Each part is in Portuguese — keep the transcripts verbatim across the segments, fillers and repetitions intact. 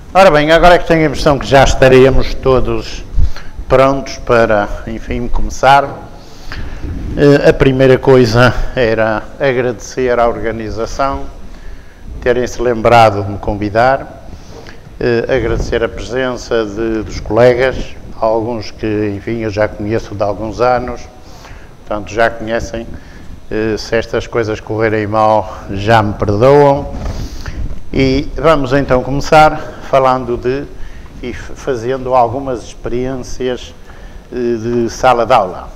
Ora bem, agora é que tenho a impressão que já estaremos todos prontos para, enfim, começar. A primeira coisa era agradecer à organização terem-se lembrado de me convidar, agradecer a presença de, dos colegas, alguns que, enfim, eu já conheço de alguns anos, portanto já conhecem. Se estas coisas correrem mal, já me perdoam. E vamos então começar falando de e fazendo algumas experiências de sala de aula.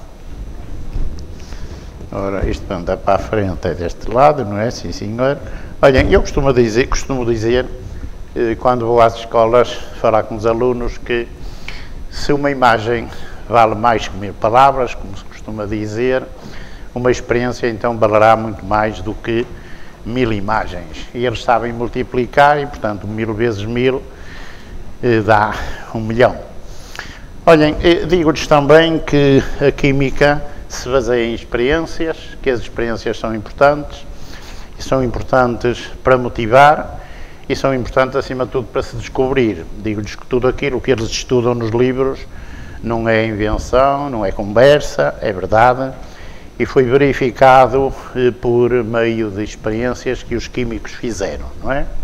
Ora, isto para andar para a frente é deste lado, não é? Sim, senhor. Olhem, eu costumo dizer, costumo dizer quando vou às escolas falar com os alunos que se uma imagem vale mais que mil palavras, como se costuma dizer, uma experiência então valerá muito mais do que mil imagens. E eles sabem multiplicar e, portanto, mil vezes mil eh, dá um milhão. Olhem, eh, digo-lhes também que a química se baseia em experiências, que as experiências são importantes, e são importantes para motivar, e são importantes, acima de tudo, para se descobrir. Digo-lhes que tudo aquilo que eles estudam nos livros não é invenção, não é conversa, é verdade, e foi verificado eh, por meio de experiências que os químicos fizeram, não é?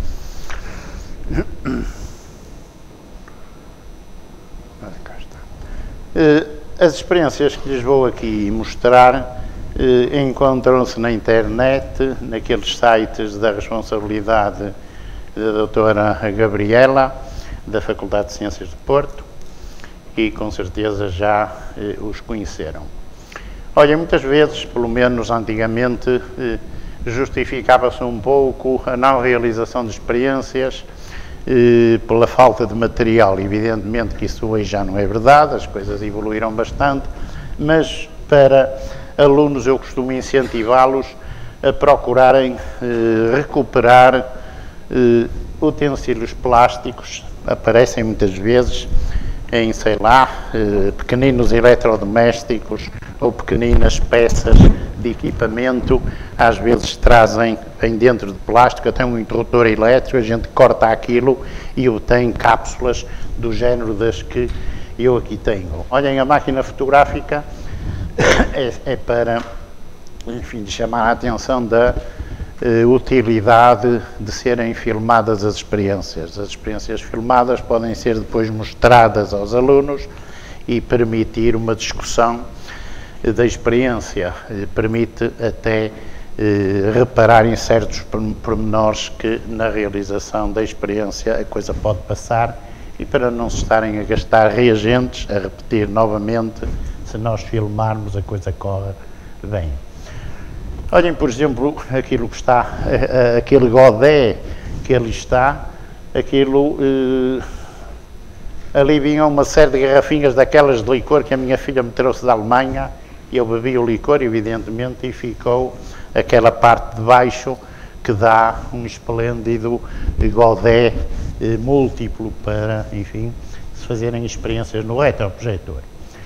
Eh, as experiências que lhes vou aqui mostrar eh, encontram-se na internet, naqueles sites da responsabilidade da doutora Gabriela, da Faculdade de Ciências de Porto, e com certeza já eh, os conheceram. Olha, muitas vezes, pelo menos antigamente, eh, justificava-se um pouco a não realização de experiências eh, pela falta de material. Evidentemente que isso hoje já não é verdade, as coisas evoluíram bastante, mas para alunos eu costumo incentivá-los a procurarem eh, recuperar eh, utensílios plásticos, aparecem muitas vezes em, sei lá, eh, pequeninos eletrodomésticos ou pequeninas peças de equipamento, às vezes trazem, vem dentro de plástico, até um interruptor elétrico, a gente corta aquilo e obtém cápsulas do género das que eu aqui tenho. Olhem, a máquina fotográfica é, é para, enfim, chamar a atenção da eh, utilidade de serem filmadas as experiências. As experiências filmadas podem ser depois mostradas aos alunos e permitir uma discussão da experiência, permite até eh, reparar em certos pormenores que na realização da experiência a coisa pode passar, e para não se estarem a gastar reagentes, a repetir novamente, se nós filmarmos a coisa corre bem. Olhem, por exemplo, aquilo que está, aquele godé que ali está, aquilo, eh, ali vinham uma série de garrafinhas daquelas de licor que a minha filha me trouxe da Alemanha. Eu bebi o licor, evidentemente, e ficou aquela parte de baixo que dá um esplêndido godé eh, múltiplo para, enfim, se fazerem experiências no retroprojetor.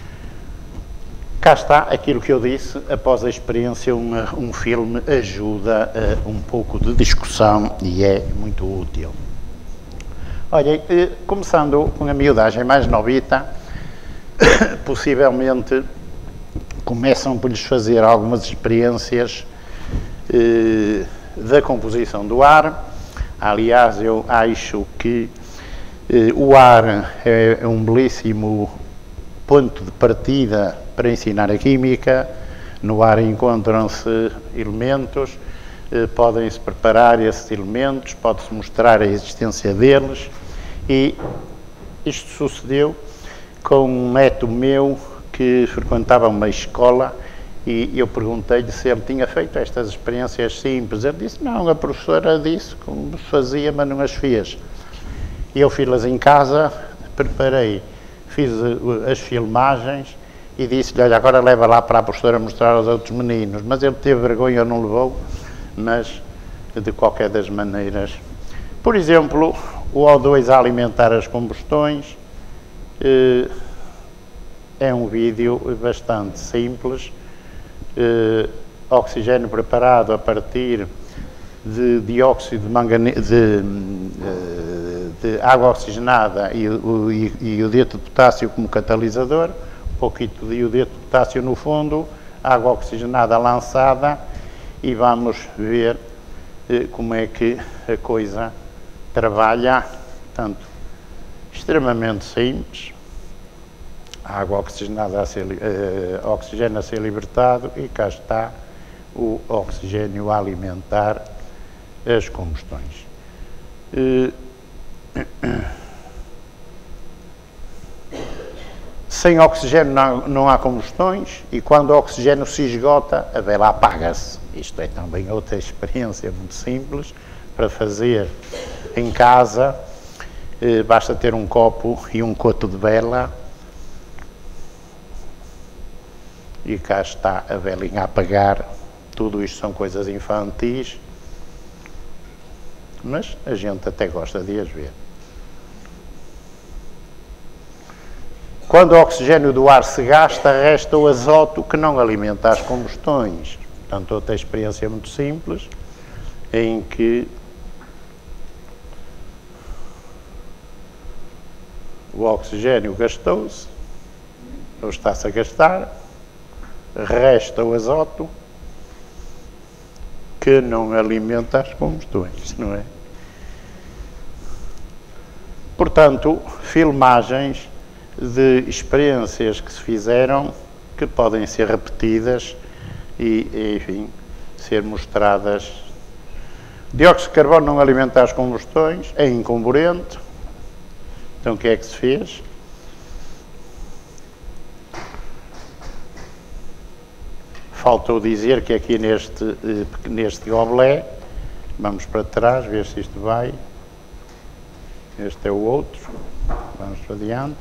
Cá está aquilo que eu disse, após a experiência um, um filme ajuda a um pouco de discussão e é muito útil. Olhem, eh, começando com a miudagem mais novita, possivelmente começam por lhes fazer algumas experiências eh, da composição do ar. Aliás, eu acho que eh, o ar é um belíssimo ponto de partida para ensinar a química. No ar encontram-se elementos, eh, podem-se preparar esses elementos, pode-se mostrar a existência deles, e isto sucedeu com um neto meu que frequentava uma escola, e eu perguntei-lhe se ele tinha feito estas experiências simples. Ele disse, não, a professora disse como fazia, mas não as fez. E eu fiz-las em casa, preparei, fiz as filmagens e disse-lhe, olha, agora leva lá para a professora mostrar aos outros meninos. Mas ele teve vergonha, não levou, mas de qualquer das maneiras. Por exemplo, o O dois a alimentar as combustões, eh, é um vídeo bastante simples, eh, oxigênio preparado a partir de dióxido de, mangane de, de água oxigenada e o, e, e iodeto de potássio como catalisador, um pouquinho de iodeto de potássio no fundo, água oxigenada lançada, e vamos ver eh, como é que a coisa trabalha. Portanto, extremamente simples, a água oxigenada a ser, uh, oxigênio a ser libertado, e cá está o oxigênio a alimentar as combustões. Uh, sem oxigênio não, não há combustões, e quando o oxigênio se esgota, a vela apaga-se. Isto é também outra experiência muito simples para fazer em casa. Uh, basta ter um copo e um coto de vela, e cá está a velinha a apagar. Tudo isto são coisas infantis, mas a gente até gosta de as ver. Quando o oxigênio do ar se gasta, resta o azoto que não alimenta as combustões. Portanto, outra experiência muito simples, em que o oxigênio gastou-se, ou está-se a gastar, resta o azoto que não alimenta as combustões, não é? Portanto, filmagens de experiências que se fizeram, que podem ser repetidas e, enfim, ser mostradas. Dióxido de carbono não alimenta as combustões, é incomburente. Então, o que é que se fez? Faltou dizer que aqui neste, neste goblé, vamos para trás, ver se isto vai. Este é o outro. Vamos para adiante.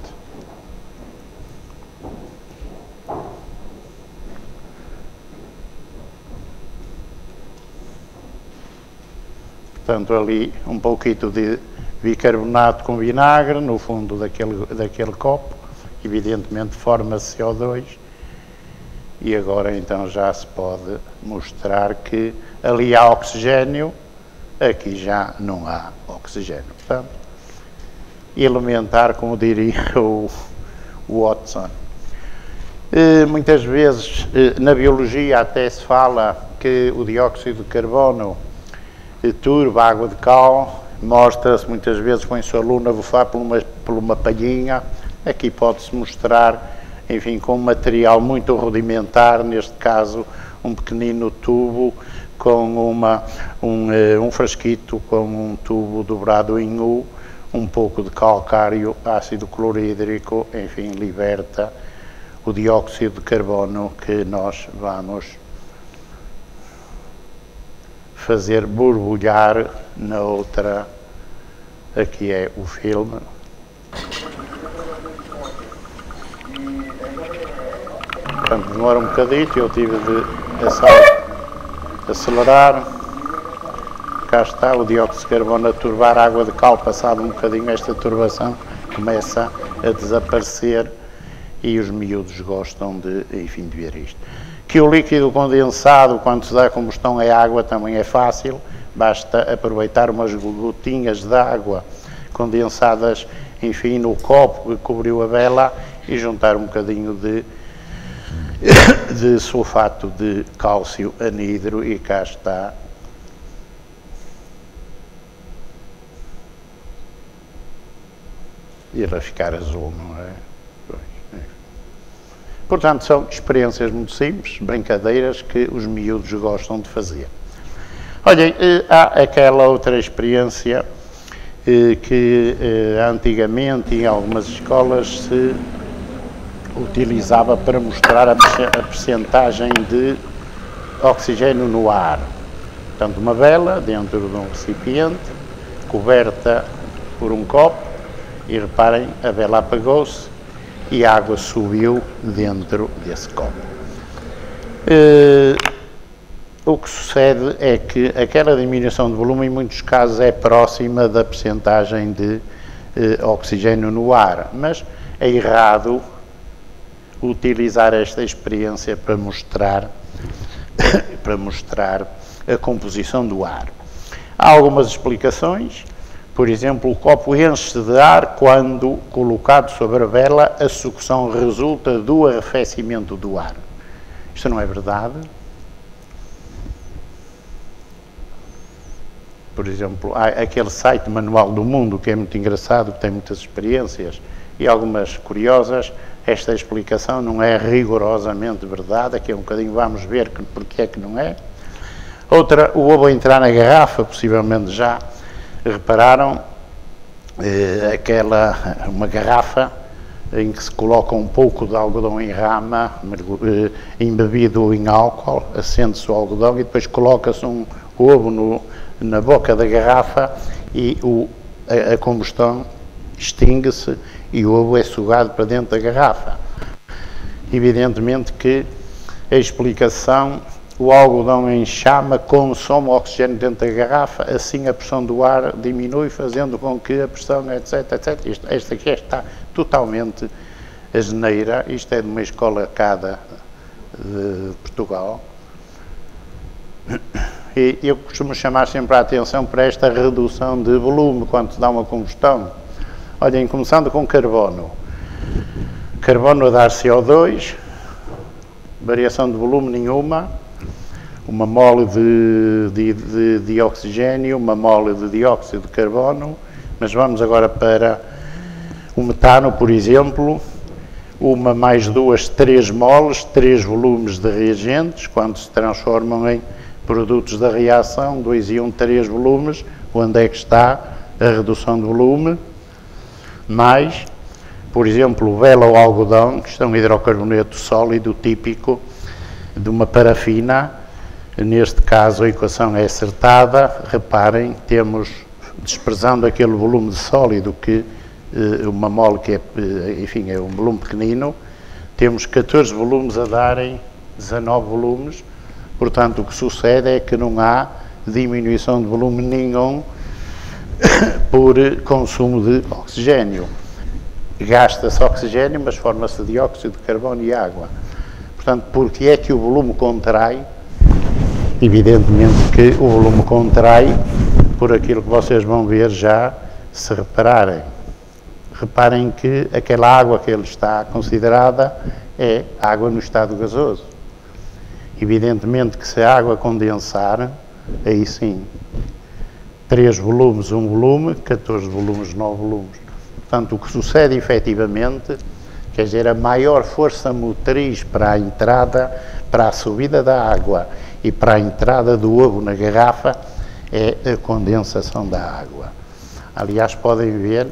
Portanto, ali um pouquinho de bicarbonato com vinagre no fundo daquele, daquele copo. Evidentemente forma-se C O dois. E agora então já se pode mostrar que ali há oxigênio, aqui já não há oxigênio. Portanto, elementar, como diria o, o Watson. E, muitas vezes na biologia até se fala que o dióxido de carbono turba a água de cal, mostra-se muitas vezes, põe-se o aluno a bufar por uma, por uma palhinha. Aqui pode-se mostrar, enfim, com um material muito rudimentar, neste caso um pequenino tubo com uma, um, um frasquito com um tubo dobrado em U, um pouco de calcário, ácido clorídrico, enfim, liberta o dióxido de carbono que nós vamos fazer borbulhar na outra. Aqui é o filme. Portanto, demora um bocadito, eu tive de acelerar. Cá está o dióxido de carbono a turbar a água de cal. Passado um bocadinho, esta turbação começa a desaparecer e os miúdos gostam de, enfim, de ver isto. Que o líquido condensado, quando se dá combustão a água, também é fácil. Basta aproveitar umas gotinhas de água condensadas, enfim, no copo que cobriu a vela e juntar um bocadinho de de sulfato de cálcio anidro, e cá está e ele a ficar azul, não é? Pois, é. Portanto, são experiências muito simples, brincadeiras que os miúdos gostam de fazer. Olhem, há aquela outra experiência que antigamente em algumas escolas se utilizava para mostrar a percentagem de oxigênio no ar. Portanto, uma vela dentro de um recipiente, coberta por um copo, e reparem, a vela apagou-se e a água subiu dentro desse copo. Uh, o que sucede é que aquela diminuição de volume, em muitos casos, é próxima da percentagem de uh, oxigênio no ar, mas é errado utilizar esta experiência para mostrar, para mostrar a composição do ar. Há algumas explicações. por exemplo, o copo enche-se de ar quando colocado sobre a vela, a sucção resulta do arrefecimento do ar. Isto não é verdade? Por exemplo, há aquele site Manual do Mundo, que é muito engraçado, que tem muitas experiências e algumas curiosas. Esta explicação não é rigorosamente verdade, aqui é um bocadinho, vamos ver que, porque é que não é. Outra, o ovo entrar na garrafa, possivelmente já repararam, eh, aquela, uma garrafa em que se coloca um pouco de algodão em rama, eh, embebido em álcool, acende-se o algodão e depois coloca-se um ovo no, na boca da garrafa e o, a, a combustão extingue-se e o ovo é sugado para dentro da garrafa. Evidentemente que a explicação, o algodão em chama consome o oxigênio dentro da garrafa, assim a pressão do ar diminui, fazendo com que a pressão, etc, etcétera. Isto, esta aqui está totalmente asneira, isto é de uma escola cada de Portugal. E eu costumo chamar sempre a atenção para esta redução de volume quando se dá uma combustão. Olhem, começando com carbono. Carbono a dar C O dois, variação de volume nenhuma, uma mole de, de, de, de oxigênio, uma mole de dióxido de carbono, mas vamos agora para o metano, por exemplo, uma mais duas, três moles, três volumes de reagentes, quando se transformam em produtos da reação, dois e um, três volumes, onde é que está a redução de volume, mais, por exemplo, vela ou algodão, que isto é um hidrocarboneto sólido típico de uma parafina. Neste caso a equação é acertada, reparem, temos, desprezando aquele volume de sólido que uma mole que é, enfim, é um volume pequenino, temos catorze volumes a darem dezanove volumes, portanto o que sucede é que não há diminuição de volume nenhum por consumo de oxigênio. Gasta-se oxigênio, mas forma-se dióxido de carbono e água. Portanto, porque é que o volume contrai? Evidentemente que o volume contrai por aquilo que vocês vão ver já, se repararem. Reparem que aquela água que ele está considerada é água no estado gasoso. Evidentemente que se a água condensar, aí sim, três volumes, um volume, catorze volumes, nove volumes. Portanto, o que sucede efetivamente, quer dizer, a maior força motriz para a entrada, para a subida da água e para a entrada do ovo na garrafa é a condensação da água. Aliás, podem ver,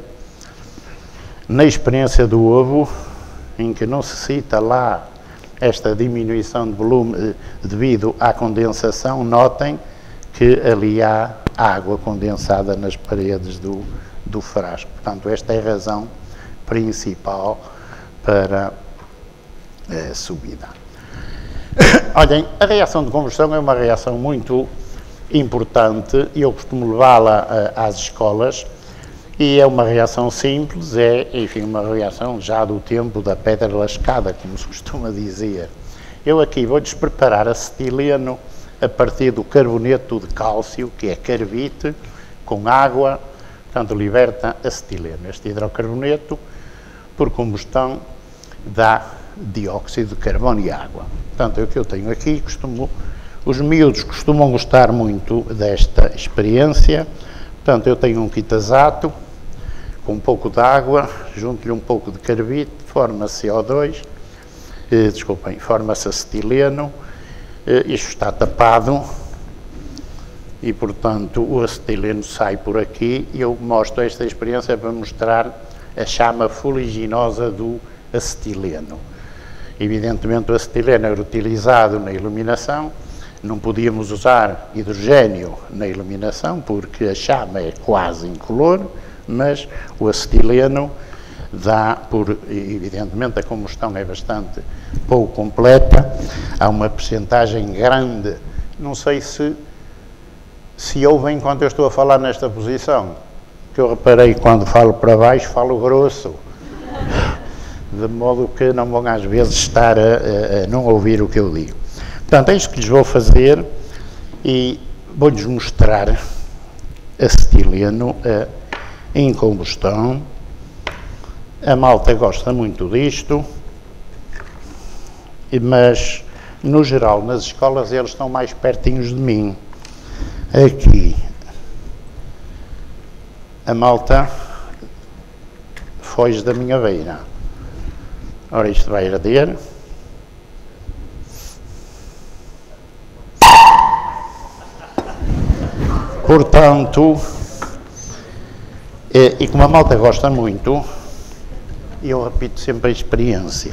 na experiência do ovo, em que não se cita lá esta diminuição de volume devido à condensação, notem que ali há água condensada nas paredes do, do frasco. Portanto, esta é a razão principal para a subida. Olhem, a reação de combustão é uma reação muito importante e eu costumo levá-la às escolas e é uma reação simples, é, enfim, uma reação já do tempo da pedra lascada, como se costuma dizer. Eu aqui vou-lhes preparar acetileno a partir do carboneto de cálcio, que é carbite, com água, portanto liberta acetileno. Este hidrocarboneto, por combustão, dá dióxido de carbono e água. Portanto, é o que eu tenho aqui, costumo, os miúdos costumam gostar muito desta experiência. Portanto, eu tenho um quitazato com um pouco de água, junto-lhe um pouco de carbite, forma-se C O dois, eh, desculpem, forma-se acetileno, eh, isto está tapado e, portanto, o acetileno sai por aqui e eu mostro esta experiência para mostrar a chama fuliginosa do acetileno. Evidentemente o acetileno era utilizado na iluminação, não podíamos usar hidrogênio na iluminação porque a chama é quase incolor, mas o acetileno dá, por, evidentemente a combustão é bastante pouco completa, há uma percentagem grande, não sei se, se ouvem enquanto eu estou a falar nesta posição, que eu reparei quando falo para baixo, falo grosso, de modo que não vão às vezes estar a, a, a não ouvir o que eu digo. Portanto, é isto que lhes vou fazer e vou-lhes mostrar acetileno a em combustão. A malta gosta muito disto, mas no geral nas escolas eles estão mais pertinhos de mim. Aqui a malta foge da minha beira. Ora, isto vai arder. Portanto, e, e como a malta gosta muito, eu repito sempre a experiência.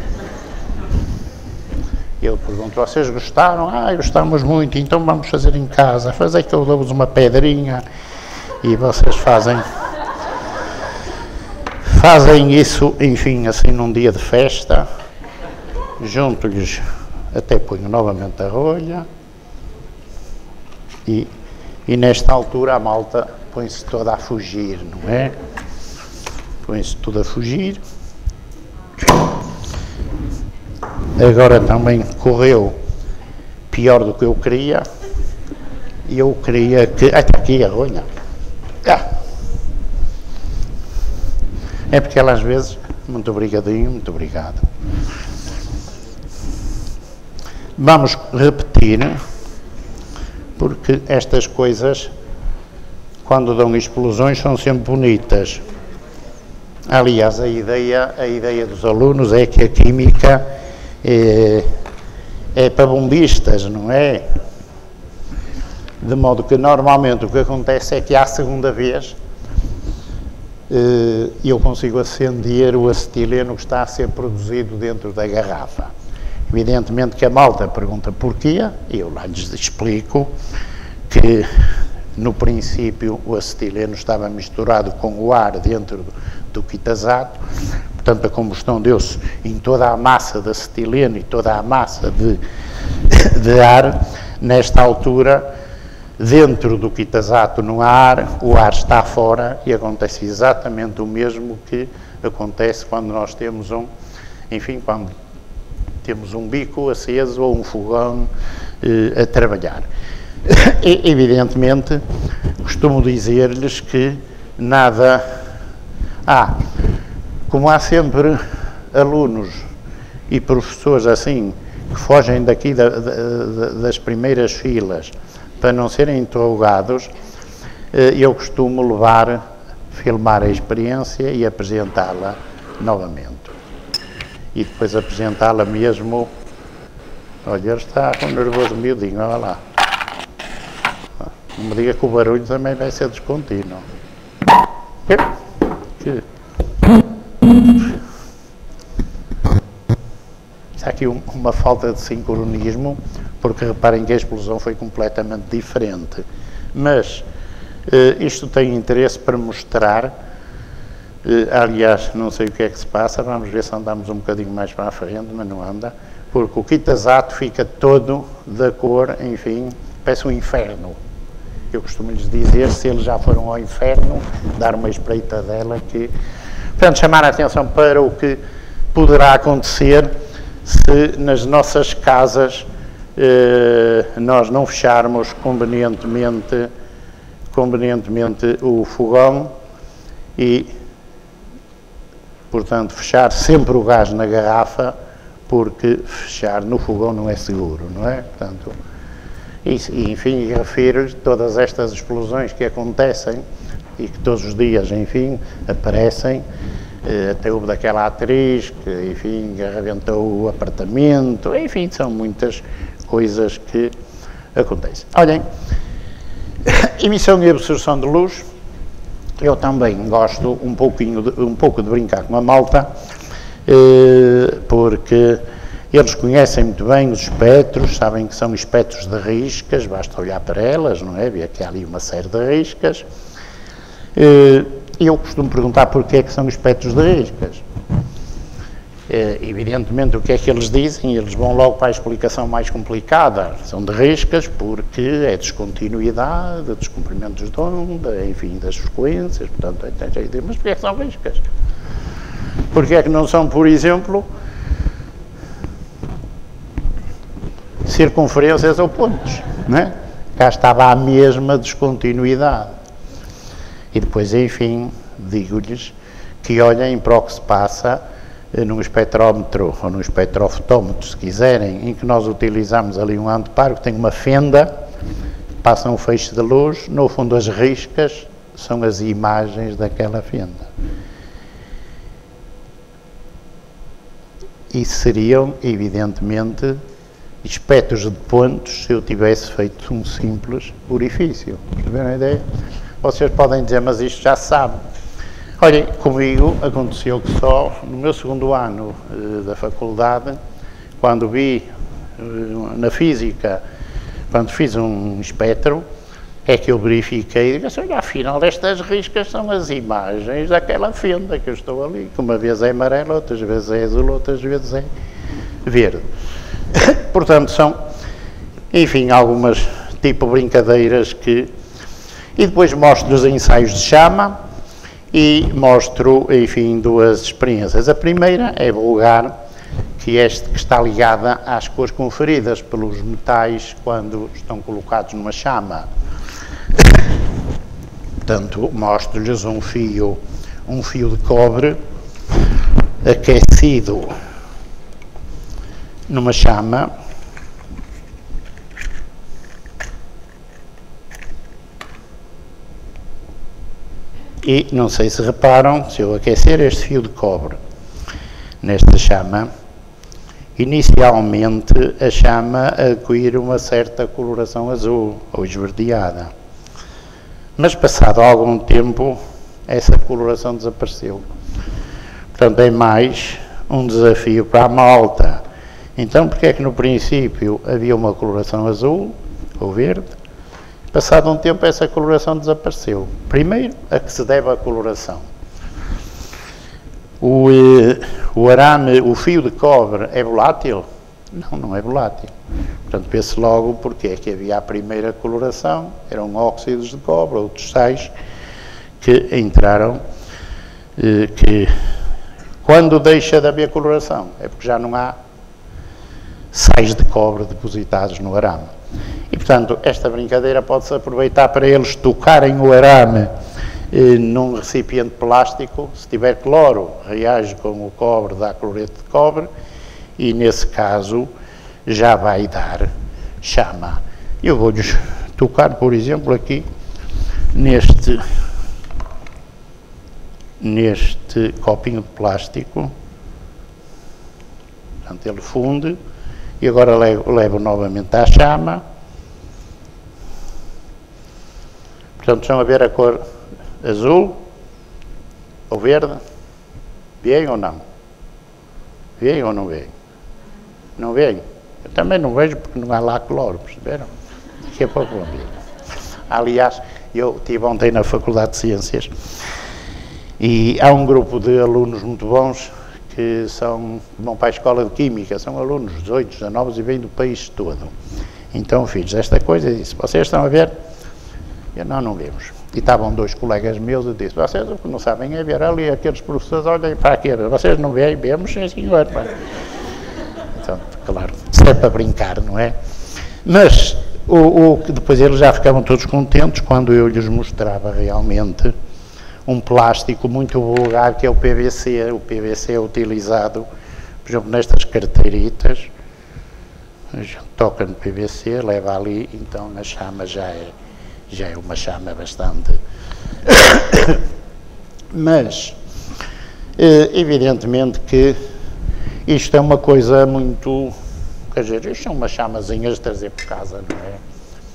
Eu pergunto, vocês gostaram? Ah, gostamos muito, então vamos fazer em casa. Fazer que eu dou-vos uma pedrinha e vocês fazem, fazem isso, enfim, assim num dia de festa. Junto-lhes, até ponho novamente a rolha. E, e nesta altura a malta põe-se toda a fugir, não é? Põe-se tudo a fugir. Agora também correu pior do que eu queria. E eu queria que... Ah, está aqui a rolha. Ah. É porque ela às vezes... Muito obrigadinho, muito obrigado. Vamos repetir, porque estas coisas, quando dão explosões, são sempre bonitas. Aliás, a ideia, a ideia dos alunos é que a química é, é para bombistas, não é? De modo que normalmente o que acontece é que à segunda vez eu consigo acender o acetileno que está a ser produzido dentro da garrafa. Evidentemente que a malta pergunta porquê, e eu lá lhes explico que no princípio o acetileno estava misturado com o ar dentro do, do quitazato, portanto a combustão deu-se em toda a massa de acetileno e toda a massa de, de ar. Nesta altura, dentro do quitazato não há ar, o ar está fora e acontece exatamente o mesmo que acontece quando nós temos um, enfim, quando temos um bico aceso ou um fogão eh, a trabalhar. E, evidentemente, costumo dizer-lhes que nada... Ah, como há sempre alunos e professores assim, que fogem daqui da, da, das primeiras filas para não serem interrogados, eu costumo levar, filmar a experiência e apresentá-la novamente. E depois apresentá-la mesmo... Olha, ele está com nervoso miudinho, olha lá. Não me diga que o barulho também vai ser descontínuo. Que... Está aqui um, uma falta de sincronismo, porque reparem que a explosão foi completamente diferente. Mas eh, isto tem interesse para mostrar... Uh, aliás, não sei o que é que se passa, vamos ver se andamos um bocadinho mais para a frente, mas não anda, porque o quitazato fica todo da cor, enfim, parece um inferno. Eu costumo lhes dizer, se eles já foram ao inferno, dar uma espreitadela que... Portanto, chamar a atenção para o que poderá acontecer se nas nossas casas uh, nós não fecharmos convenientemente, convenientemente o fogão e... Portanto, fechar sempre o gás na garrafa, porque fechar no fogão não é seguro, não é? Portanto, e, enfim, refiro todas estas explosões que acontecem e que todos os dias, enfim, aparecem. Até houve daquela atriz que, enfim, arrebentou o apartamento, enfim, são muitas coisas que acontecem. Olhem, emissão e absorção de luz. Eu também gosto um, pouquinho de, um pouco de brincar com a malta, eh, porque eles conhecem muito bem os espectros, sabem que são espectros de riscas, basta olhar para elas, não é? Ver que há ali uma série de riscas. E eh, eu costumo perguntar porquê é que são espectros de riscas. Eh, evidentemente, o que é que eles dizem? Eles vão logo para a explicação mais complicada. São de riscas porque é descontinuidade, descomprimentos de onda, enfim, das frequências, portanto, tem jeito de... Mas porquê é que são riscas? Porquê é que não são, por exemplo, circunferências ou pontos, não é? Cá estava a mesma descontinuidade. E depois, enfim, digo-lhes que olhem para o que se passa num espectrómetro ou num espectrofotómetro, se quiserem, em que nós utilizamos ali um anteparo que tem uma fenda, passa um feixe de luz, no fundo as riscas são as imagens daquela fenda. E seriam, evidentemente, espectros de pontos se eu tivesse feito um simples orifício. Perceberam a ideia? Vocês podem dizer, mas isto já se sabe. Olhem, comigo aconteceu que só no meu segundo ano eh, da faculdade, quando vi eh, na física, quando fiz um espectro, é que eu verifiquei e disse, olha, afinal estas riscas são as imagens daquela fenda que eu estou ali, que uma vez é amarela, outras vezes é azul, outras vezes é verde. Portanto, são, enfim, algumas tipo brincadeiras que... E depois mostro os ensaios de chama e mostro, enfim, duas experiências. A primeira é vulgar, que, este, que está ligada às cores conferidas pelos metais quando estão colocados numa chama. Portanto, mostro-lhes um fio, um fio de cobre aquecido numa chama e não sei se reparam, se eu aquecer este fio de cobre nesta chama, inicialmente a chama adquire uma certa coloração azul ou esverdeada, mas passado algum tempo essa coloração desapareceu. Portanto, é mais um desafio para a malta. Então, porque é que no princípio havia uma coloração azul ou verde? Passado um tempo essa coloração desapareceu. Primeiro, a que se deve à coloração. O, o arame, o fio de cobre é volátil? Não, não é volátil. Portanto, vê-se logo porque é que havia a primeira coloração, eram óxidos de cobre, outros sais, que entraram, que quando deixa de haver coloração, é porque já não há sais de cobre depositados no arame. E, portanto, esta brincadeira pode-se aproveitar para eles tocarem o arame eh, num recipiente plástico. Se tiver cloro, reage com o cobre, dá cloreto de cobre, e nesse caso já vai dar chama. Eu vou-lhes tocar, por exemplo, aqui neste, neste copinho de plástico. Portanto, ele funde. E agora levo, levo novamente à chama. Portanto, estão a ver a cor azul ou verde? Vêem ou não? Vêem ou não vêem? Não vêem? Eu também não vejo porque não há lá cloro, perceberam? Daqui a pouco vão ver. Aliás, eu estive ontem na Faculdade de Ciências e há um grupo de alunos muito bons que são, vão para a Escola de Química, são alunos dezoito, dezanove e vêm do país todo. Então fiz esta coisa e disse, vocês estão a ver? Eu, não, não vemos. E estavam dois colegas meus e disse, vocês o que não sabem é ver ali aqueles professores, olhem para aquele, vocês não veem? Vemos, sim senhor. Então, claro, se é para brincar, não é? Mas o, o, depois eles já ficavam todos contentes quando eu lhes mostrava realmente um plástico muito vulgar que é o P V C. O P V C é utilizado, por exemplo, nestas carteiritas. A gente toca no P V C, leva ali, então a chama já é, já é uma chama bastante... Mas, evidentemente que isto é uma coisa muito... Quer dizer, isto são umas chamazinhas de trazer por casa, não é?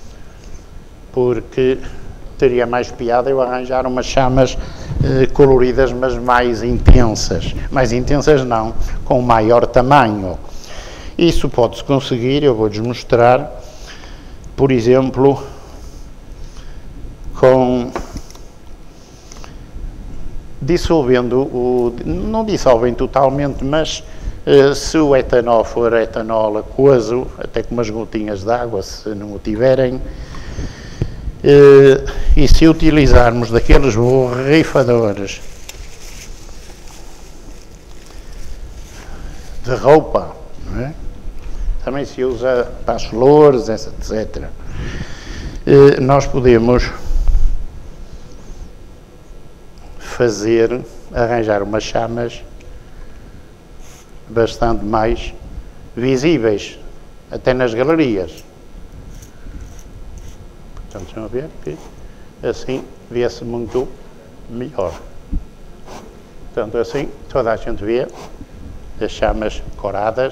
Porque teria mais piada eu arranjar umas chamas eh, coloridas, mas mais intensas. Mais intensas não, com maior tamanho. Isso pode-se conseguir, eu vou-lhes mostrar, por exemplo, com dissolvendo o... não dissolvem totalmente, mas eh, se o etanol for etanol aquoso, até com umas gotinhas de água, se não o tiverem, Uh, e se utilizarmos daqueles borrifadores de roupa, não é? Também se usa para as flores, etcétera. Uh, nós podemos fazer, arranjar umas chamas bastante mais visíveis, até nas galerias. Portanto, estão a ver que assim vê-se muito melhor. Portanto, assim toda a gente vê as chamas coradas.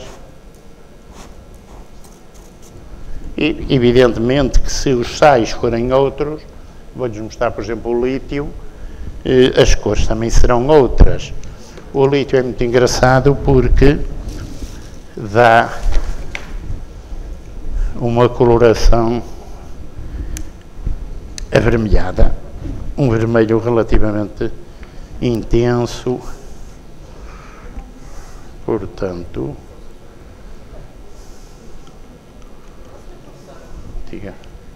E, evidentemente, que se os sais forem outros, vou-lhes mostrar, por exemplo, o lítio, eh, as cores também serão outras. O lítio é muito engraçado porque dá uma coloração avermelhada, um vermelho relativamente intenso, portanto, diga,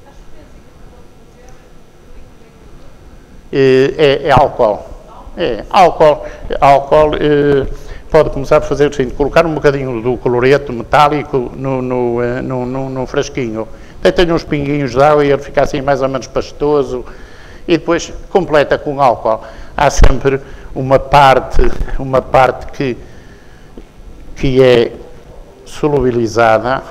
é, é álcool, é álcool, álcool é, pode começar por fazer o seguinte, colocar um bocadinho do cloreto metálico no, no, no, no, no frasquinho, até tem uns pinguinhos de água e ele fica assim mais ou menos pastoso, e depois completa com álcool. Há sempre uma parte, uma parte que, que é solubilizada.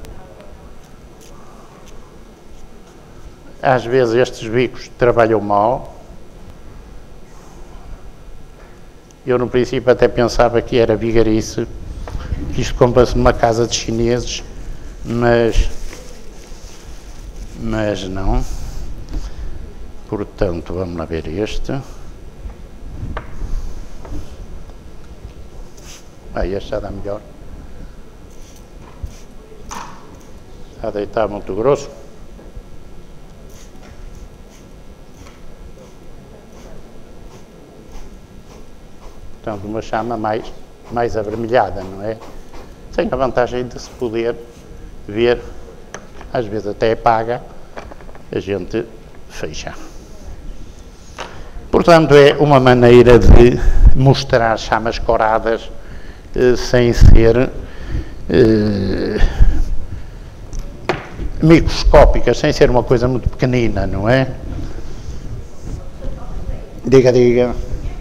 Às vezes estes bicos trabalham mal. Eu no princípio até pensava que era vigarice, que isto compra-se numa casa de chineses, mas, mas não. Portanto, vamos lá ver este. Ah, este já dá melhor. Está a deitar muito grosso. Portanto, uma chama mais, mais avermelhada, não é? Sem a vantagem de se poder ver, às vezes até apaga, a gente fecha. Portanto, é uma maneira de mostrar chamas coradas eh, sem ser eh, microscópicas, sem ser uma coisa muito pequenina, não é? Diga, diga.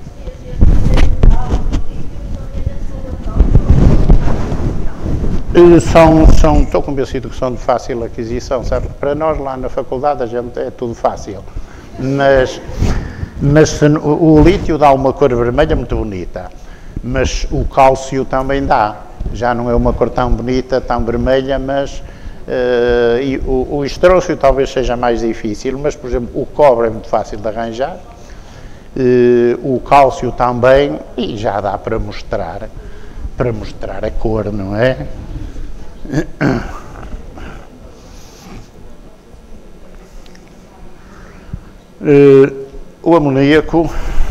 São, são, estou convencido que são de fácil aquisição, sabe? Para nós lá na faculdade a gente é tudo fácil, mas, mas se, o, o lítio dá uma cor vermelha muito bonita, mas o cálcio também dá, já não é uma cor tão bonita, tão vermelha, mas uh, e o, o estróncio talvez seja mais difícil, mas por exemplo o cobre é muito fácil de arranjar, uh, o cálcio também, e já dá para mostrar, para mostrar a cor, não é? Uh, o amoníaco,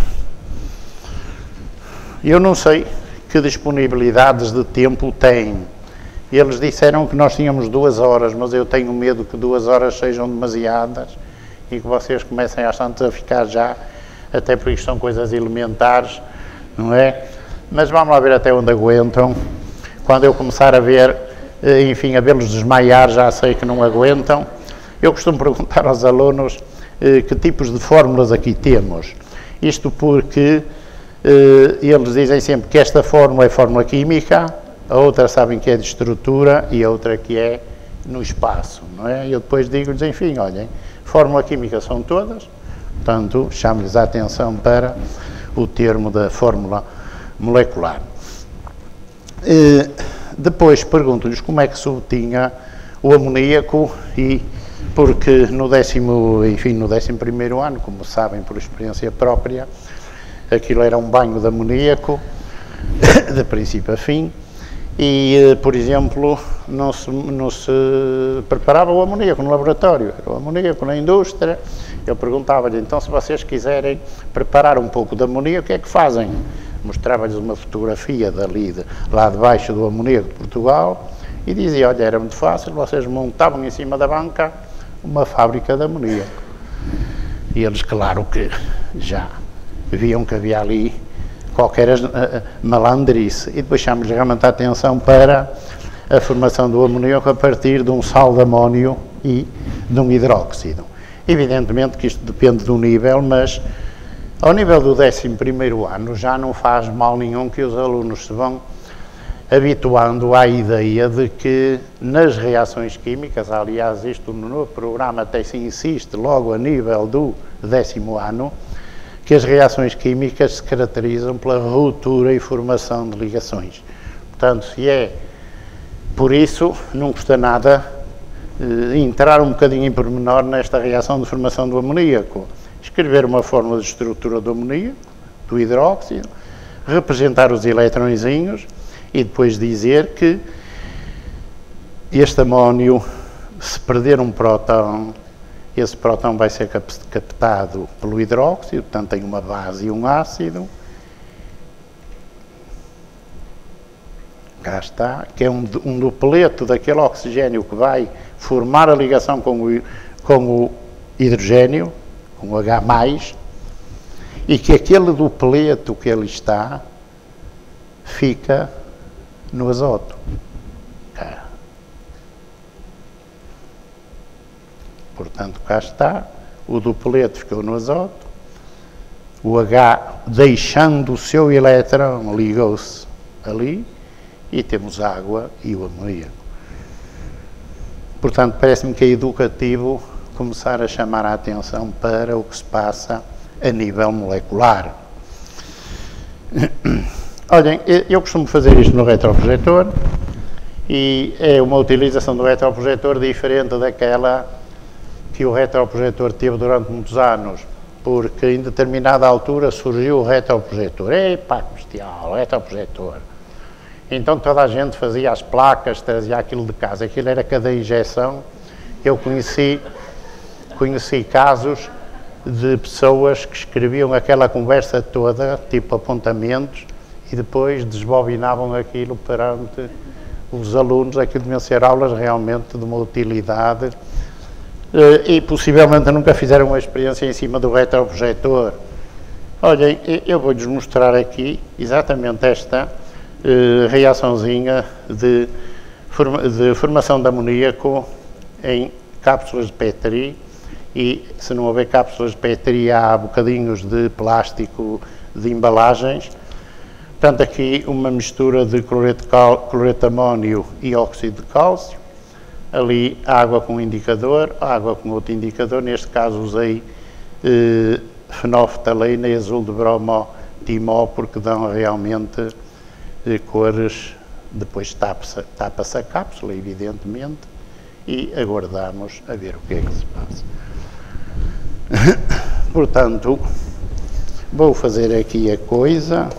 eu não sei que disponibilidades de tempo tem. Eles disseram que nós tínhamos duas horas, mas eu tenho medo que duas horas sejam demasiadas e que vocês comecem às tantas a ficar já, até porque isto são coisas elementares, não é? Mas vamos lá ver até onde aguentam. Quando eu começar a ver, enfim, a vê-los desmaiar, já sei que não aguentam. Eu costumo perguntar aos alunos eh, que tipos de fórmulas aqui temos. Isto porque eh, eles dizem sempre que esta fórmula é fórmula química, a outra sabem que é de estrutura e a outra que é no espaço, não é? Eu depois digo-lhes, enfim, olhem, fórmula química são todas, portanto, chamo-lhes a atenção para o termo da fórmula molecular. Eh, depois pergunto-lhes como é que se obtinha o amoníaco, e porque no décimo, enfim, no décimo primeiro ano, como sabem por experiência própria, aquilo era um banho de amoníaco, de princípio a fim, e, por exemplo, não se, não se preparava o amoníaco no laboratório, era o amoníaco na indústria. Eu perguntava-lhe, então, se vocês quiserem preparar um pouco de amoníaco, o que é que fazem? Mostrava-lhes uma fotografia dali, de, lá debaixo do amoníaco de Portugal, e dizia, olha, era muito fácil, vocês montavam em cima da banca uma fábrica de amoníaco. E eles, claro que já viam que havia ali qualquer uh, malandrice, e depois chamamos realmente a atenção para a formação do amoníaco a partir de um sal de amónio e de um hidróxido. Evidentemente que isto depende do nível, mas Ao nível do décimo primeiro ano, já não faz mal nenhum que os alunos se vão habituando à ideia de que nas reações químicas, aliás, isto no novo programa até se insiste logo a nível do décimo ano, que as reações químicas se caracterizam pela ruptura e formação de ligações. Portanto, se é por isso, não custa nada eh, entrar um bocadinho em pormenor nesta reação de formação do amoníaco. Escrever uma fórmula de estrutura do amoníaco, do hidróxido, representar os eletrõezinhos e depois dizer que este amónio, se perder um próton, esse próton vai ser captado pelo hidróxido, portanto tem uma base e um ácido. Cá está, que é um, um dupleto daquele oxigênio que vai formar a ligação com o, com o hidrogênio, com o H mais, e que aquele dupleto que ali está fica no azoto. Cá. Portanto, cá está, o dupleto ficou no azoto, o H, deixando o seu elétron, ligou-se ali, e temos água e o amoníaco. Portanto, parece-me que é educativo começar a chamar a atenção para o que se passa a nível molecular. Olhem, eu costumo fazer isto no retroprojetor e é uma utilização do retroprojetor diferente daquela que o retroprojetor teve durante muitos anos, porque em determinada altura surgiu o retroprojetor. Epá, bestial, retroprojetor. Então toda a gente fazia as placas, trazia aquilo de casa, aquilo era cada injeção. Eu conheci, conheci casos de pessoas que escreviam aquela conversa toda, tipo apontamentos, e depois desbobinavam aquilo perante os alunos. Aquilo deviam ser aulas realmente de uma utilidade, e possivelmente nunca fizeram uma experiência em cima do retroprojetor. Olhem, eu vou-lhes mostrar aqui exatamente esta Uh, reaçãozinha de, forma, de formação de amoníaco em cápsulas de Petri, e se não houver cápsulas de Petri há bocadinhos de plástico de embalagens. Portanto, aqui uma mistura de cloreto de, cal, cloreto de amónio e óxido de cálcio, ali água com indicador, água com outro indicador, neste caso usei uh, fenolftalina e azul de bromo-timó, porque dão realmente de cores. Depois tapa-se tapa-se a cápsula, evidentemente, e aguardamos a ver o que é que se passa. Portanto, vou fazer aqui a coisa.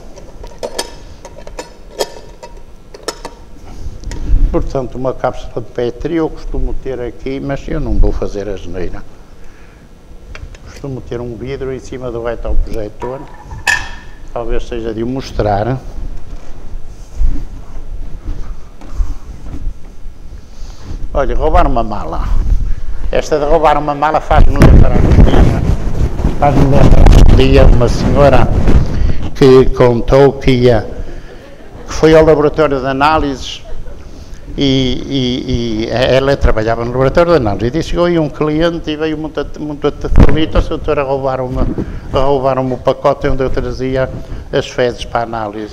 Portanto, uma cápsula de Petri eu costumo ter aqui, mas eu não vou fazer a geneira. Costumo ter um vidro em cima do retroprojetor, talvez seja de o mostrar. Olha, roubar uma mala. Esta de roubar uma mala faz-me lembrar um dia, faz-me lembrar um dia uma senhora que contou que ia, que foi ao laboratório de análises e, e, e ela trabalhava no laboratório de análises e disse que chegou um cliente e veio muito, muito aflito, a doutora roubaram-me roubaram-me o pacote onde eu trazia as fezes para a análise.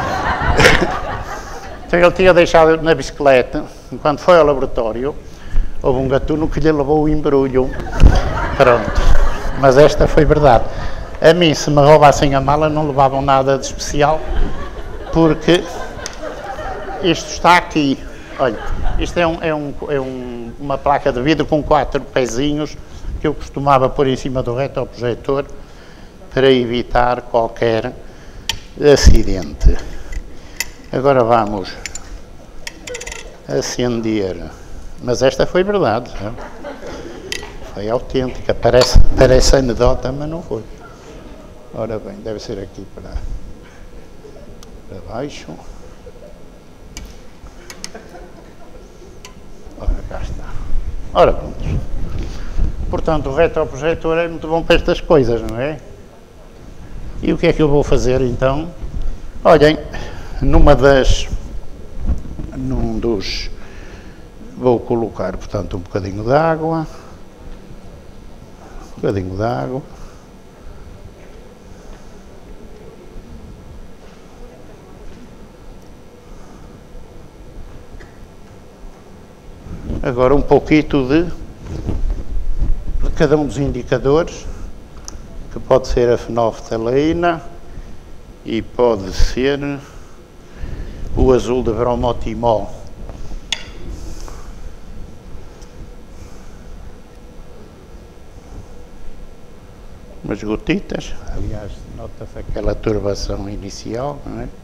Então ele tinha deixado na bicicleta, quando foi ao laboratório, houve um gatuno que lhe levou o embrulho. Pronto. Mas esta foi verdade. A mim, se me roubassem a mala, não levavam nada de especial, porque isto está aqui. Olha, isto é, um, é, um, é um, uma placa de vidro com quatro pezinhos que eu costumava pôr em cima do retroprojetor para evitar qualquer acidente. Agora vamos acender, mas esta foi verdade, sabe? Foi autêntica, parece, parece anedota, mas não foi. Ora bem, deve ser aqui para, para baixo. Ora, cá está. Ora, pronto. Portanto, o retroprojetor é muito bom para estas coisas, não é? E o que é que eu vou fazer então? Olhem, numa das, num dos, vou colocar, portanto, um bocadinho de água, um bocadinho de água, Agora um pouquinho de, de cada um dos indicadores, que pode ser a fenolftaleína e pode ser o azul de bromotimol. Umas gotitas, aliás, nota-se aquela turbação inicial, não é?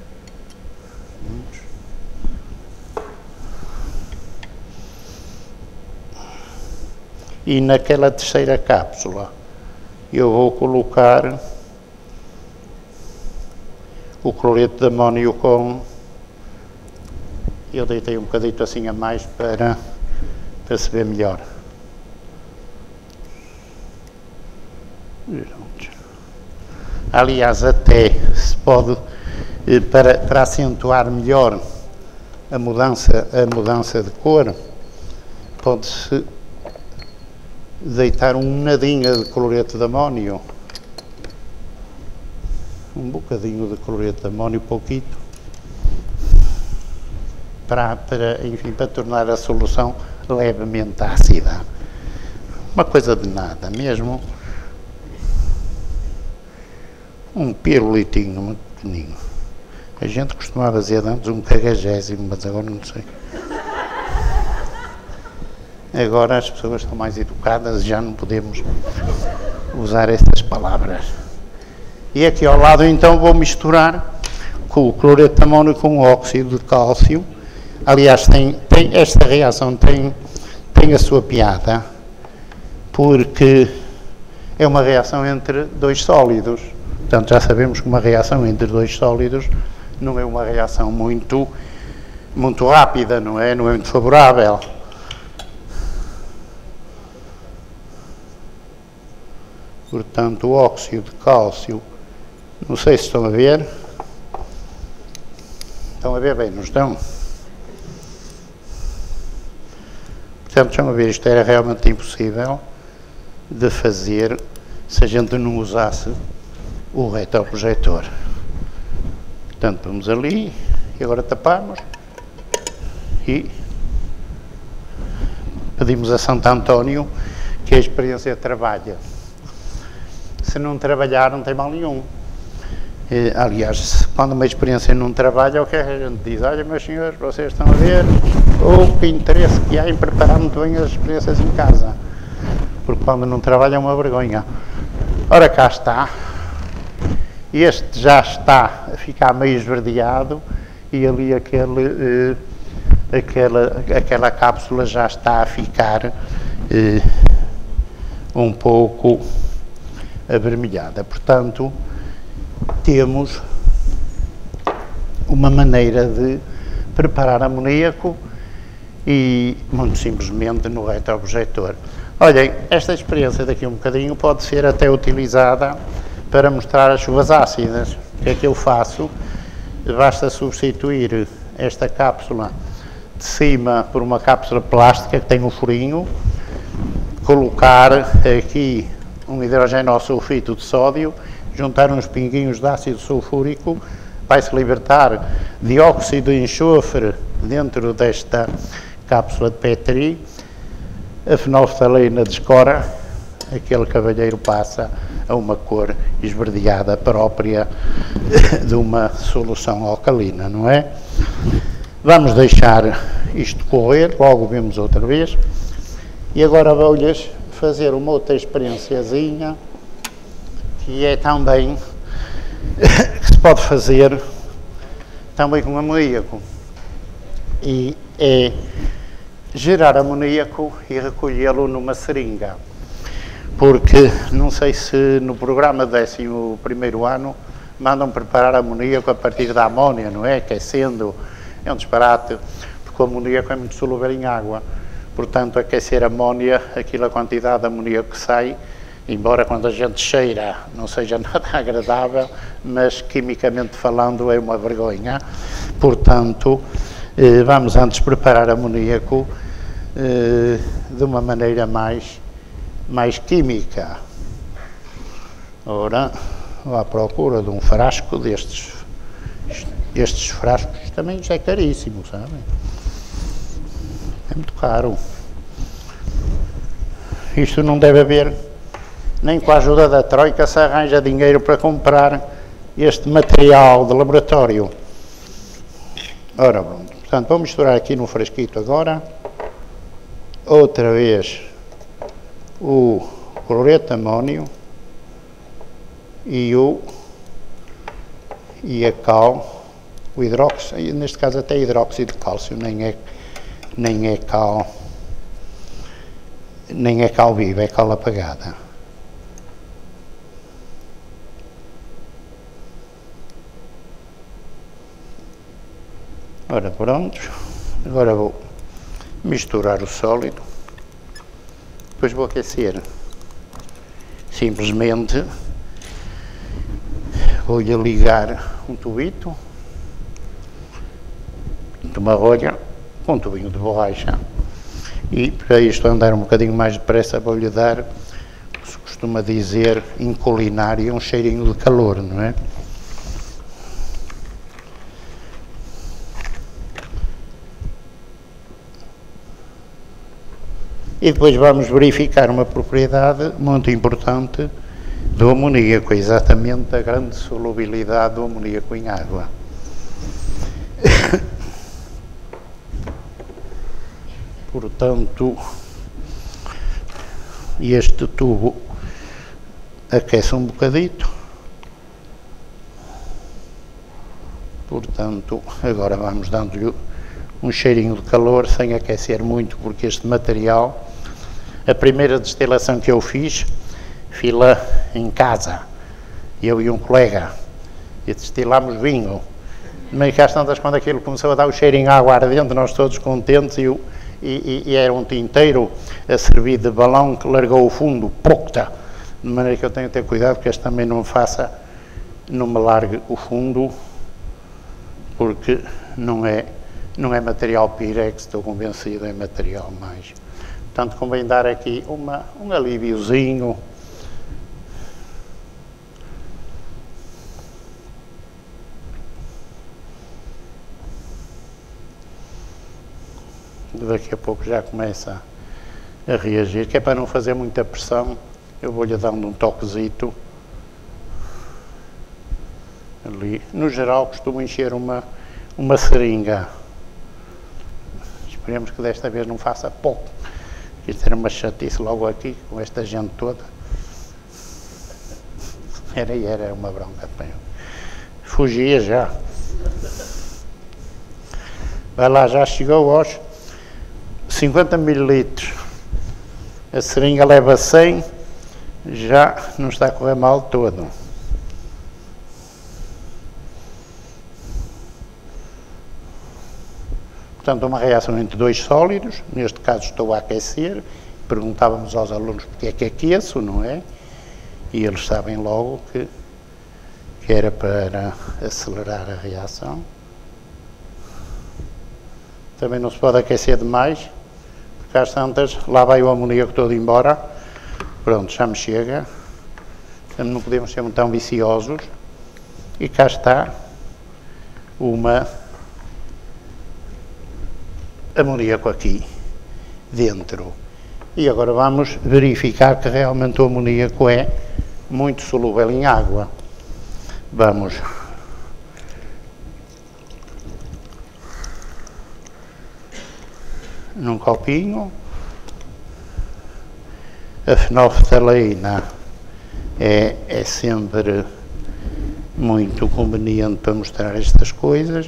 E naquela terceira cápsula eu vou colocar o cloreto de amónio com, eu deitei um bocadito assim a mais para, para se ver melhor. Aliás, até se pode, para, para acentuar melhor a mudança, a mudança de cor, pode-se deitar um nadinha de cloreto de amónio, um bocadinho de cloreto de amónio, pouquinho, para, para, enfim, para tornar a solução levemente ácida. Uma coisa de nada, mesmo um pirulitinho muito pequenino. A gente costumava dizer antes um cagagésimo, mas agora não sei. Agora as pessoas estão mais educadas e já não podemos usar estas palavras. E aqui ao lado então vou misturar com o cloreto de amónio com o óxido de cálcio. Aliás, tem, tem, esta reação tem, tem a sua piada, porque é uma reação entre dois sólidos. Portanto, já sabemos que uma reação entre dois sólidos não é uma reação muito, muito rápida, não é? Não é muito favorável. Portanto, o óxido de cálcio, não sei se estão a ver. Estão a ver bem, não estão? Portanto, estão a ver, isto era realmente impossível de fazer se a gente não usasse o retroprojetor. Portanto, vamos ali, e agora tapamos, e pedimos a Santo António que a experiência trabalhe. Se não trabalhar, não tem mal nenhum. E, aliás, quando uma experiência não trabalha, o que é que a gente diz? Olha, meus senhores, vocês estão a ver o que interesse que há em preparar muito bem as experiências em casa. Porque quando não trabalha é uma vergonha. Ora, cá está. Este já está a ficar meio esverdeado e ali aquele, eh, aquela, aquela cápsula já está a ficar eh, um pouco avermelhada. Portanto, temos uma maneira de preparar amoníaco e, muito simplesmente, no retroprojetor. Olhem, esta experiência daqui a um bocadinho pode ser até utilizada para mostrar as chuvas ácidas. O que é que eu faço? Basta substituir esta cápsula de cima por uma cápsula plástica que tem um furinho, colocar aqui um hidrogênio sulfito de sódio, juntar uns pinguinhos de ácido sulfúrico, vai-se libertar dióxido de enxofre dentro desta cápsula de Petri, a fenolftaleína descora, aquele cavalheiro passa a uma cor esverdeada própria de uma solução alcalina, não é? Vamos deixar isto correr, logo vemos outra vez. E agora vou-lhes fazer uma outra experienciazinha, que é também, que se pode fazer também com amoníaco. E é gerar amoníaco e recolhê-lo numa seringa. Porque, não sei se no programa décimo primeiro ano, mandam preparar amoníaco a partir da amónia, não é? Aquecendo, é um disparate, porque o amoníaco é muito solúvel em água. Portanto, aquecer a amónia, aquilo a quantidade de amoníaco que sai, embora quando a gente cheira não seja nada agradável, mas quimicamente falando é uma vergonha. Portanto, eh, vamos antes preparar amoníaco eh, de uma maneira mais, mais química. Ora, vou à procura de um frasco destes. Estes frascos também já é caríssimo, sabem? É muito caro. Isto não deve haver, nem com a ajuda da Troika se arranja dinheiro para comprar este material de laboratório. Ora, pronto. Portanto, vou misturar aqui no frasquito agora, outra vez, o cloreto de amónio e o e a cal, o hidróxido, neste caso até hidróxido de cálcio, nem é, nem é cal, nem é cal viva, é cal apagada. Ora, pronto, agora vou misturar o sólido, depois vou aquecer, simplesmente vou-lhe ligar um tubito, de uma rolha, com um tubinho de borracha, e para isto andar um bocadinho mais depressa vou-lhe dar, o que se costuma dizer em culinária, um cheirinho de calor, não é? E depois vamos verificar uma propriedade muito importante do amoníaco, exatamente a grande solubilidade do amoníaco em água. Portanto, este tubo aquece um bocadito. Portanto, agora vamos dando-lhe um cheirinho de calor, sem aquecer muito, porque este material, a primeira destilação que eu fiz, fiz-la em casa, eu e um colega, e destilámos vinho. Meio que às tantas, quando aquilo começou a dar o cheirinho à água ardente, nós todos contentes, e, e, e era um tinteiro a servir de balão que largou o fundo, pocta, de maneira que eu tenho que ter cuidado que este também não faça, não me largue o fundo, porque não é, não é material Pirex, estou convencido, é material mais. Portanto, convém dar aqui uma, um alíviozinho. Daqui a pouco já começa a reagir, que é para não fazer muita pressão, eu vou-lhe dando um toquezito ali. No geral, costumo encher uma, uma seringa. Esperemos que desta vez não faça pouco. Isto era uma chatice logo aqui, com esta gente toda. Era e era uma bronca. Fugia já. Vai lá, já chegou aos cinquenta mililitros. A seringa leva cem, já não está a correr mal todo. Portanto, uma reação entre dois sólidos, neste caso estou a aquecer, perguntávamos aos alunos porque é que aqueço, não é? E eles sabem logo que, que era para acelerar a reação. Também não se pode aquecer demais, porque às tantas, lá vai o amoníaco todo embora. Pronto, já me chega. Não podemos ser tão viciosos. E cá está uma amoníaco aqui dentro. E agora vamos verificar que realmente o amoníaco é muito solúvel em água. Vamos num copinho. A fenolftaleína é, é sempre muito conveniente para mostrar estas coisas.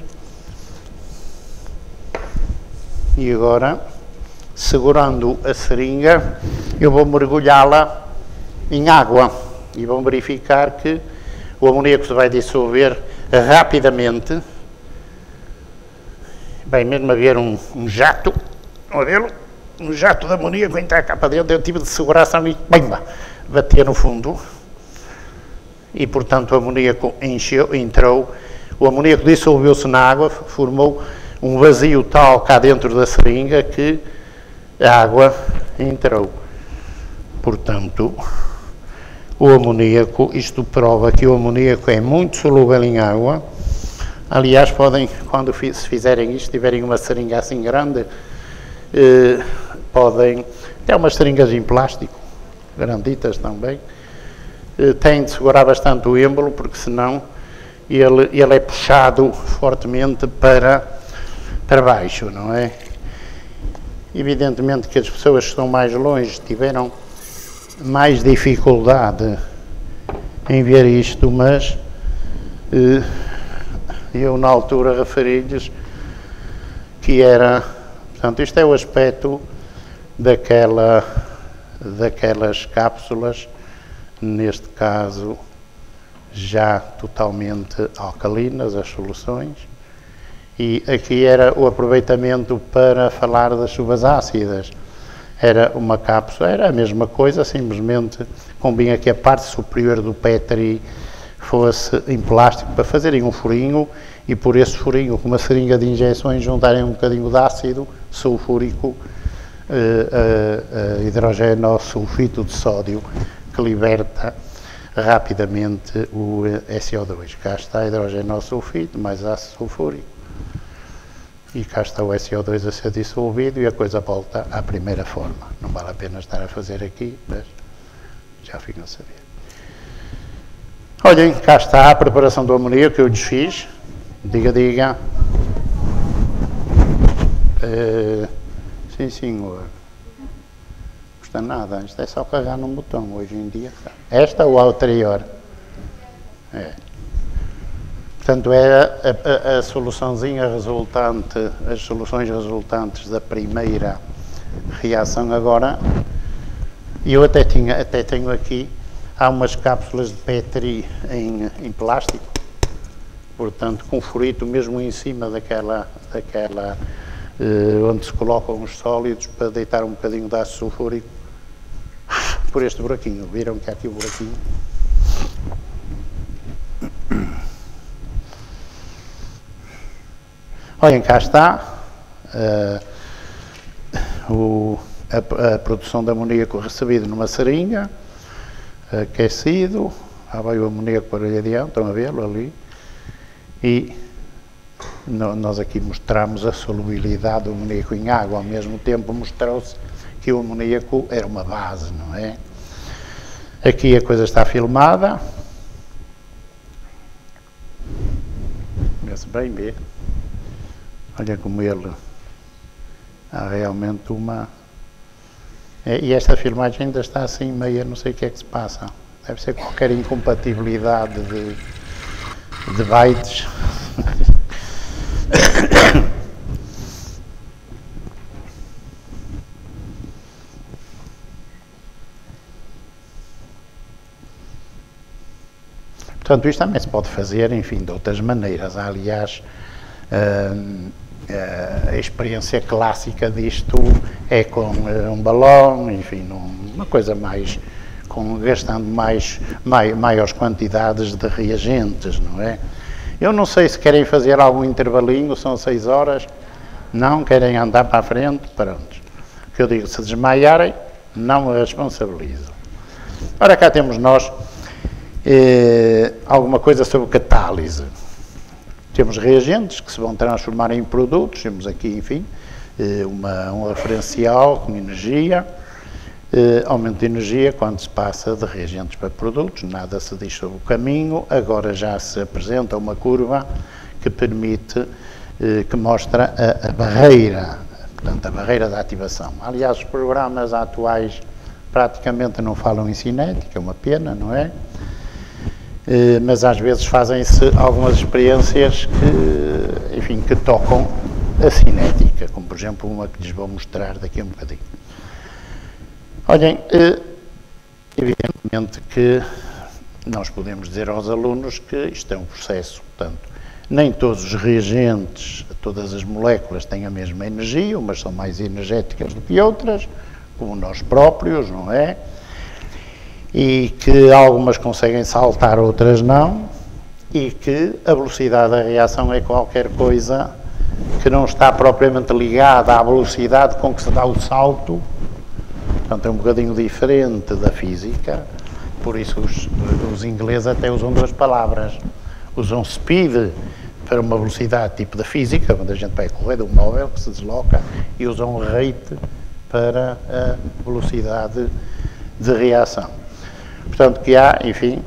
E agora, segurando a seringa, eu vou mergulhá-la em água e vão verificar que o amoníaco se vai dissolver rapidamente. Vai mesmo haver um, um jato, olha, um jato de amoníaco entrar cá para dentro. Eu tive de segurar só e bimba, bater no fundo. E portanto o amoníaco encheu, entrou, o amoníaco dissolveu-se na água, formou um vazio tal cá dentro da seringa que a água entrou. Portanto, o amoníaco, isto prova que o amoníaco é muito solúvel em água. Aliás, podem, quando se fizerem isto, tiverem uma seringa assim grande, eh, podem, tem umas seringas em plástico, granditas também, eh, têm de segurar bastante o êmbolo, porque senão ele, ele é puxado fortemente para, para baixo, não é? Evidentemente que as pessoas que estão mais longe tiveram mais dificuldade em ver isto, mas eh, eu na altura referi-lhes que era, portanto, isto é o aspecto daquela, daquelas cápsulas, neste caso já totalmente alcalinas, as soluções, e aqui era o aproveitamento para falar das chuvas ácidas. Era uma cápsula, era a mesma coisa, simplesmente convinha que a parte superior do Petri fosse em plástico para fazerem um furinho e por esse furinho, com uma seringa de injeções, juntarem um bocadinho de ácido sulfúrico, eh, eh, eh, hidrogênio sulfito de sódio, que liberta rapidamente o S O dois. Cá está hidrogênio sulfito mais ácido sulfúrico. E cá está o S O dois a ser dissolvido e a coisa volta à primeira forma. Não vale a pena estar a fazer aqui, mas já ficam a saber. Olhem, cá está a preparação do amoníaco que eu lhes fiz. Diga, diga. Uh, sim, senhor. Não custa nada, isto é só carregar num botão hoje em dia. Esta ou a anterior? É. Portanto, é a, a, a soluçãozinha resultante, as soluções resultantes da primeira reação agora. E eu até, tinha, até tenho aqui, há umas cápsulas de Petri em, em plástico, portanto, com furito mesmo em cima daquela, daquela eh, onde se colocam os sólidos para deitar um bocadinho de ácido sulfúrico por este buraquinho. Viram que há aqui o buraquinho? Olhem, cá está uh, o, a, a produção de amoníaco recebido numa seringa, aquecido, lá vai o amoníaco para ali adiante, estão a vê-lo ali, e no, nós aqui mostramos a solubilidade do amoníaco em água, ao mesmo tempo mostrou-se que o amoníaco era uma base, não é? Aqui a coisa está filmada, vê-se bem, vê. Olha como ele há realmente uma... E esta filmagem ainda está assim meia, não sei o que é que se passa. Deve ser qualquer incompatibilidade de, de bytes. Portanto, isto também se pode fazer, enfim, de outras maneiras. Há, aliás, hum, a experiência clássica disto é com uh, um balão, enfim, num, uma coisa mais, com, gastando mais, mai, maiores quantidades de reagentes, não é? Eu não sei se querem fazer algum intervalinho, são seis horas, não querem andar para a frente, pronto. O que eu digo, se desmaiarem, não me responsabilizo. Ora, cá temos nós eh, alguma coisa sobre catálise. Temos reagentes que se vão transformar em produtos, temos aqui, enfim, uma, um referencial com energia, eh, aumento de energia quando se passa de reagentes para produtos, nada se diz sobre o caminho, agora já se apresenta uma curva que permite, eh, que mostra a, a barreira, portanto, a barreira da ativação. Aliás, os programas atuais praticamente não falam em cinética, é uma pena, não é? Mas às vezes fazem-se algumas experiências que, enfim, que tocam a cinética, como por exemplo uma que lhes vou mostrar daqui a um bocadinho. Olhem, evidentemente que nós podemos dizer aos alunos que isto é um processo, portanto, nem todos os reagentes, todas as moléculas têm a mesma energia, umas são mais energéticas do que outras, como nós próprios, não é? E que algumas conseguem saltar, outras não, e que a velocidade da reação é qualquer coisa que não está propriamente ligada à velocidade com que se dá o salto, portanto é um bocadinho diferente da física, por isso os, os ingleses até usam duas palavras, usam speed para uma velocidade tipo da física, onde a gente vai correr de um móvel que se desloca e usa um rate para a velocidade de reação. Portanto, que há, enfim,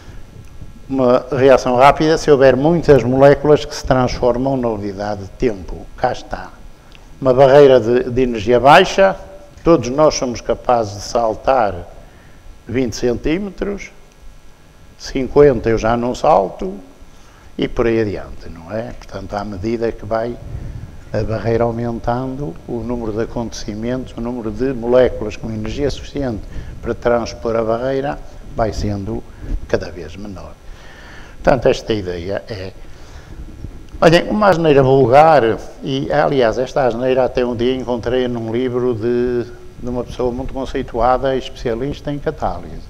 uma reação rápida se houver muitas moléculas que se transformam na unidade de tempo. Cá está. Uma barreira de, de energia baixa, todos nós somos capazes de saltar vinte centímetros, cinquenta eu já não salto, e por aí adiante, não é? Portanto, à medida que vai a barreira aumentando, o número de acontecimentos, o número de moléculas com energia suficiente para transpor a barreira vai sendo cada vez menor. Portanto, esta ideia é... Olhem, uma asneira vulgar, e aliás, esta asneira até um dia encontrei num livro de, de uma pessoa muito conceituada e especialista em catálise.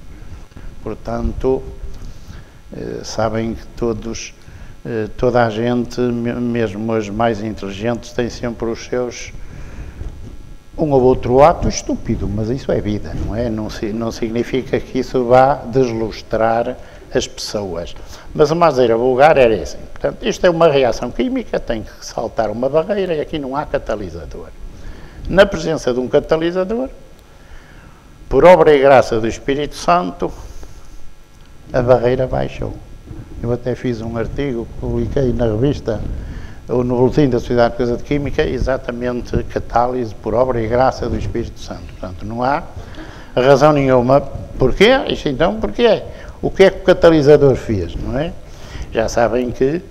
Portanto, eh, sabem que todos, eh, toda a gente, mesmo os mais inteligentes, têm sempre os seus... um ou outro ato estúpido, mas isso é vida, não é? Não, não significa que isso vá deslustrar as pessoas. Mas uma asneira vulgar era assim. Portanto, isto é uma reação química, tem que saltar uma barreira e aqui não há catalisador. Na presença de um catalisador, por obra e graça do Espírito Santo, a barreira baixou. Eu até fiz um artigo que publiquei na revista, ou no boletim da Sociedade Portuguesa de Química, exatamente catálise por obra e graça do Espírito Santo. Portanto, não há razão nenhuma. Porquê? Isto então, porquê? O que é que o catalisador fez, não é? Já sabem que,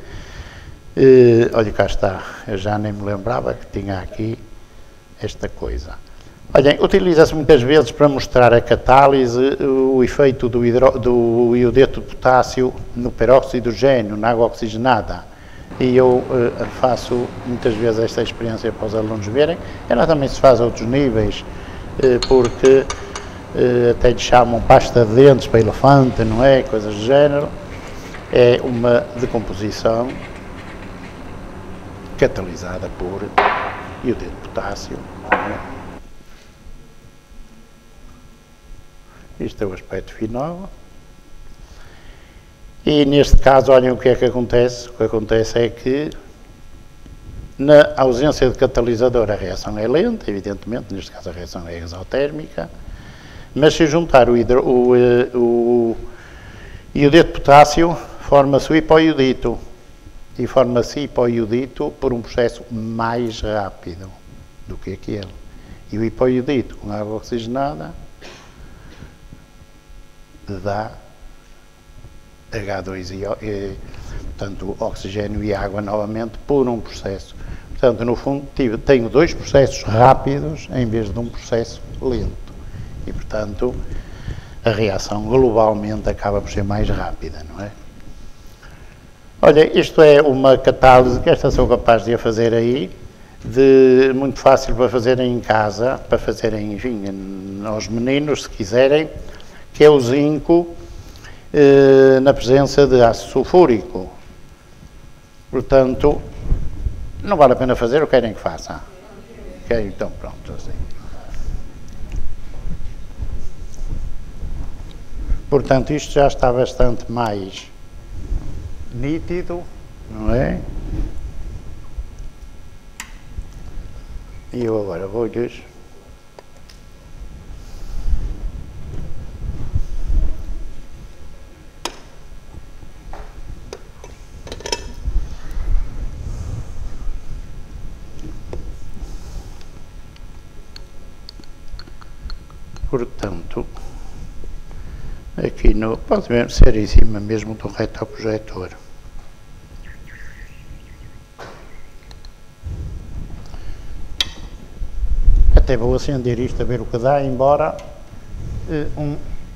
eh, olha cá está, eu já nem me lembrava que tinha aqui esta coisa. Olhem, utiliza-se muitas vezes para mostrar a catálise o efeito do, hidro, do iodeto de potássio no peróxido de hidrogênio, na água oxigenada. E eu eh, faço muitas vezes esta experiência para os alunos verem. Ela também se faz a outros níveis, eh, porque eh, até lhe chamam pasta de dentes para elefante, não é? Coisas do género. É uma decomposição catalisada por iodeto de potássio. Não é? Este é o aspecto final. E neste caso, olhem o que é que acontece. O que acontece é que, na ausência de catalisador, a reação é lenta, evidentemente, neste caso a reação é exotérmica, mas se juntar o, hidro, o, o iodeto de potássio, forma-se o hipoiodito, e forma-se hipoiodito por um processo mais rápido do que aquele. E o hipoiodito com água oxigenada dá agá dois I O, e, portanto, oxigênio e água novamente por um processo. Portanto, no fundo, tive, tenho dois processos rápidos em vez de um processo lento. E, portanto, a reação globalmente acaba por ser mais rápida, não é? Olha, isto é uma catálise que esta sou capaz de a fazer aí, de, muito fácil para fazerem em casa, para fazerem, enfim, aos meninos, se quiserem, que é o zinco eh, na presença de ácido sulfúrico. Portanto, não vale a pena fazer, ou querem que faça? Querem, então pronto, assim. Portanto, isto já está bastante mais nítido, não é? E eu agora vou-lhes... Portanto, aqui no... pode ser em cima mesmo do retroprojetor. Até vou acender isto a ver o que dá, embora eh, um,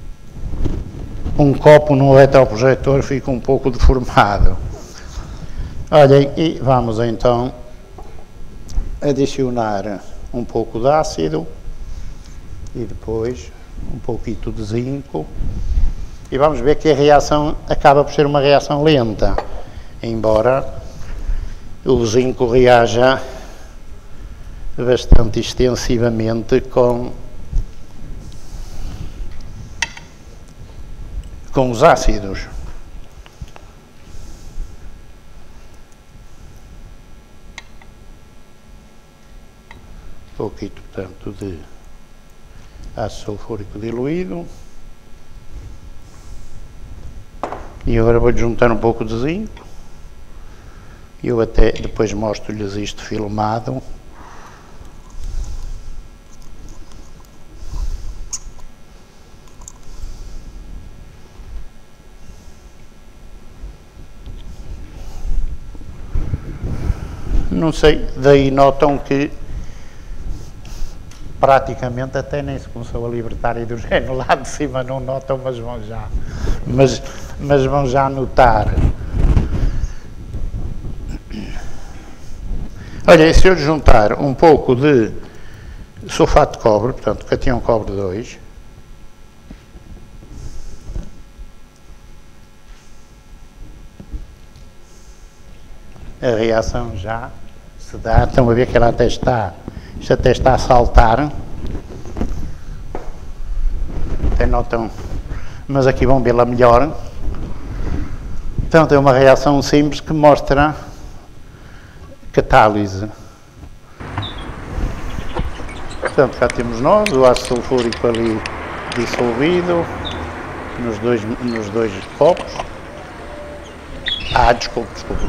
um copo no retroprojetor fique um pouco deformado. Olhem, e vamos então adicionar um pouco de ácido e depois um pouquinho de zinco, e vamos ver que a reação acaba por ser uma reação lenta, embora o zinco reaja bastante extensivamente com, com os ácidos. pouquinho, portanto, de ácido sulfúrico diluído. E agora vou-lhe juntar um pouco de zinco. Eu até depois mostro-lhes isto filmado. Não sei, daí notam que praticamente até nem se começou a libertar hidrogênio lá de cima, não notam, mas vão já, mas, mas vão já notar. Olha, e se eu juntar um pouco de sulfato de cobre, portanto, catião cobre dois, a reação já se dá. Estão a ver que ela até está, isto até está a saltar. Até notam, mas aqui vão vê-la melhor. Então tem uma reação simples que mostra catálise. Portanto, cá temos nós, o ácido sulfúrico ali dissolvido nos dois, nos dois copos. Ah, desculpe, desculpe.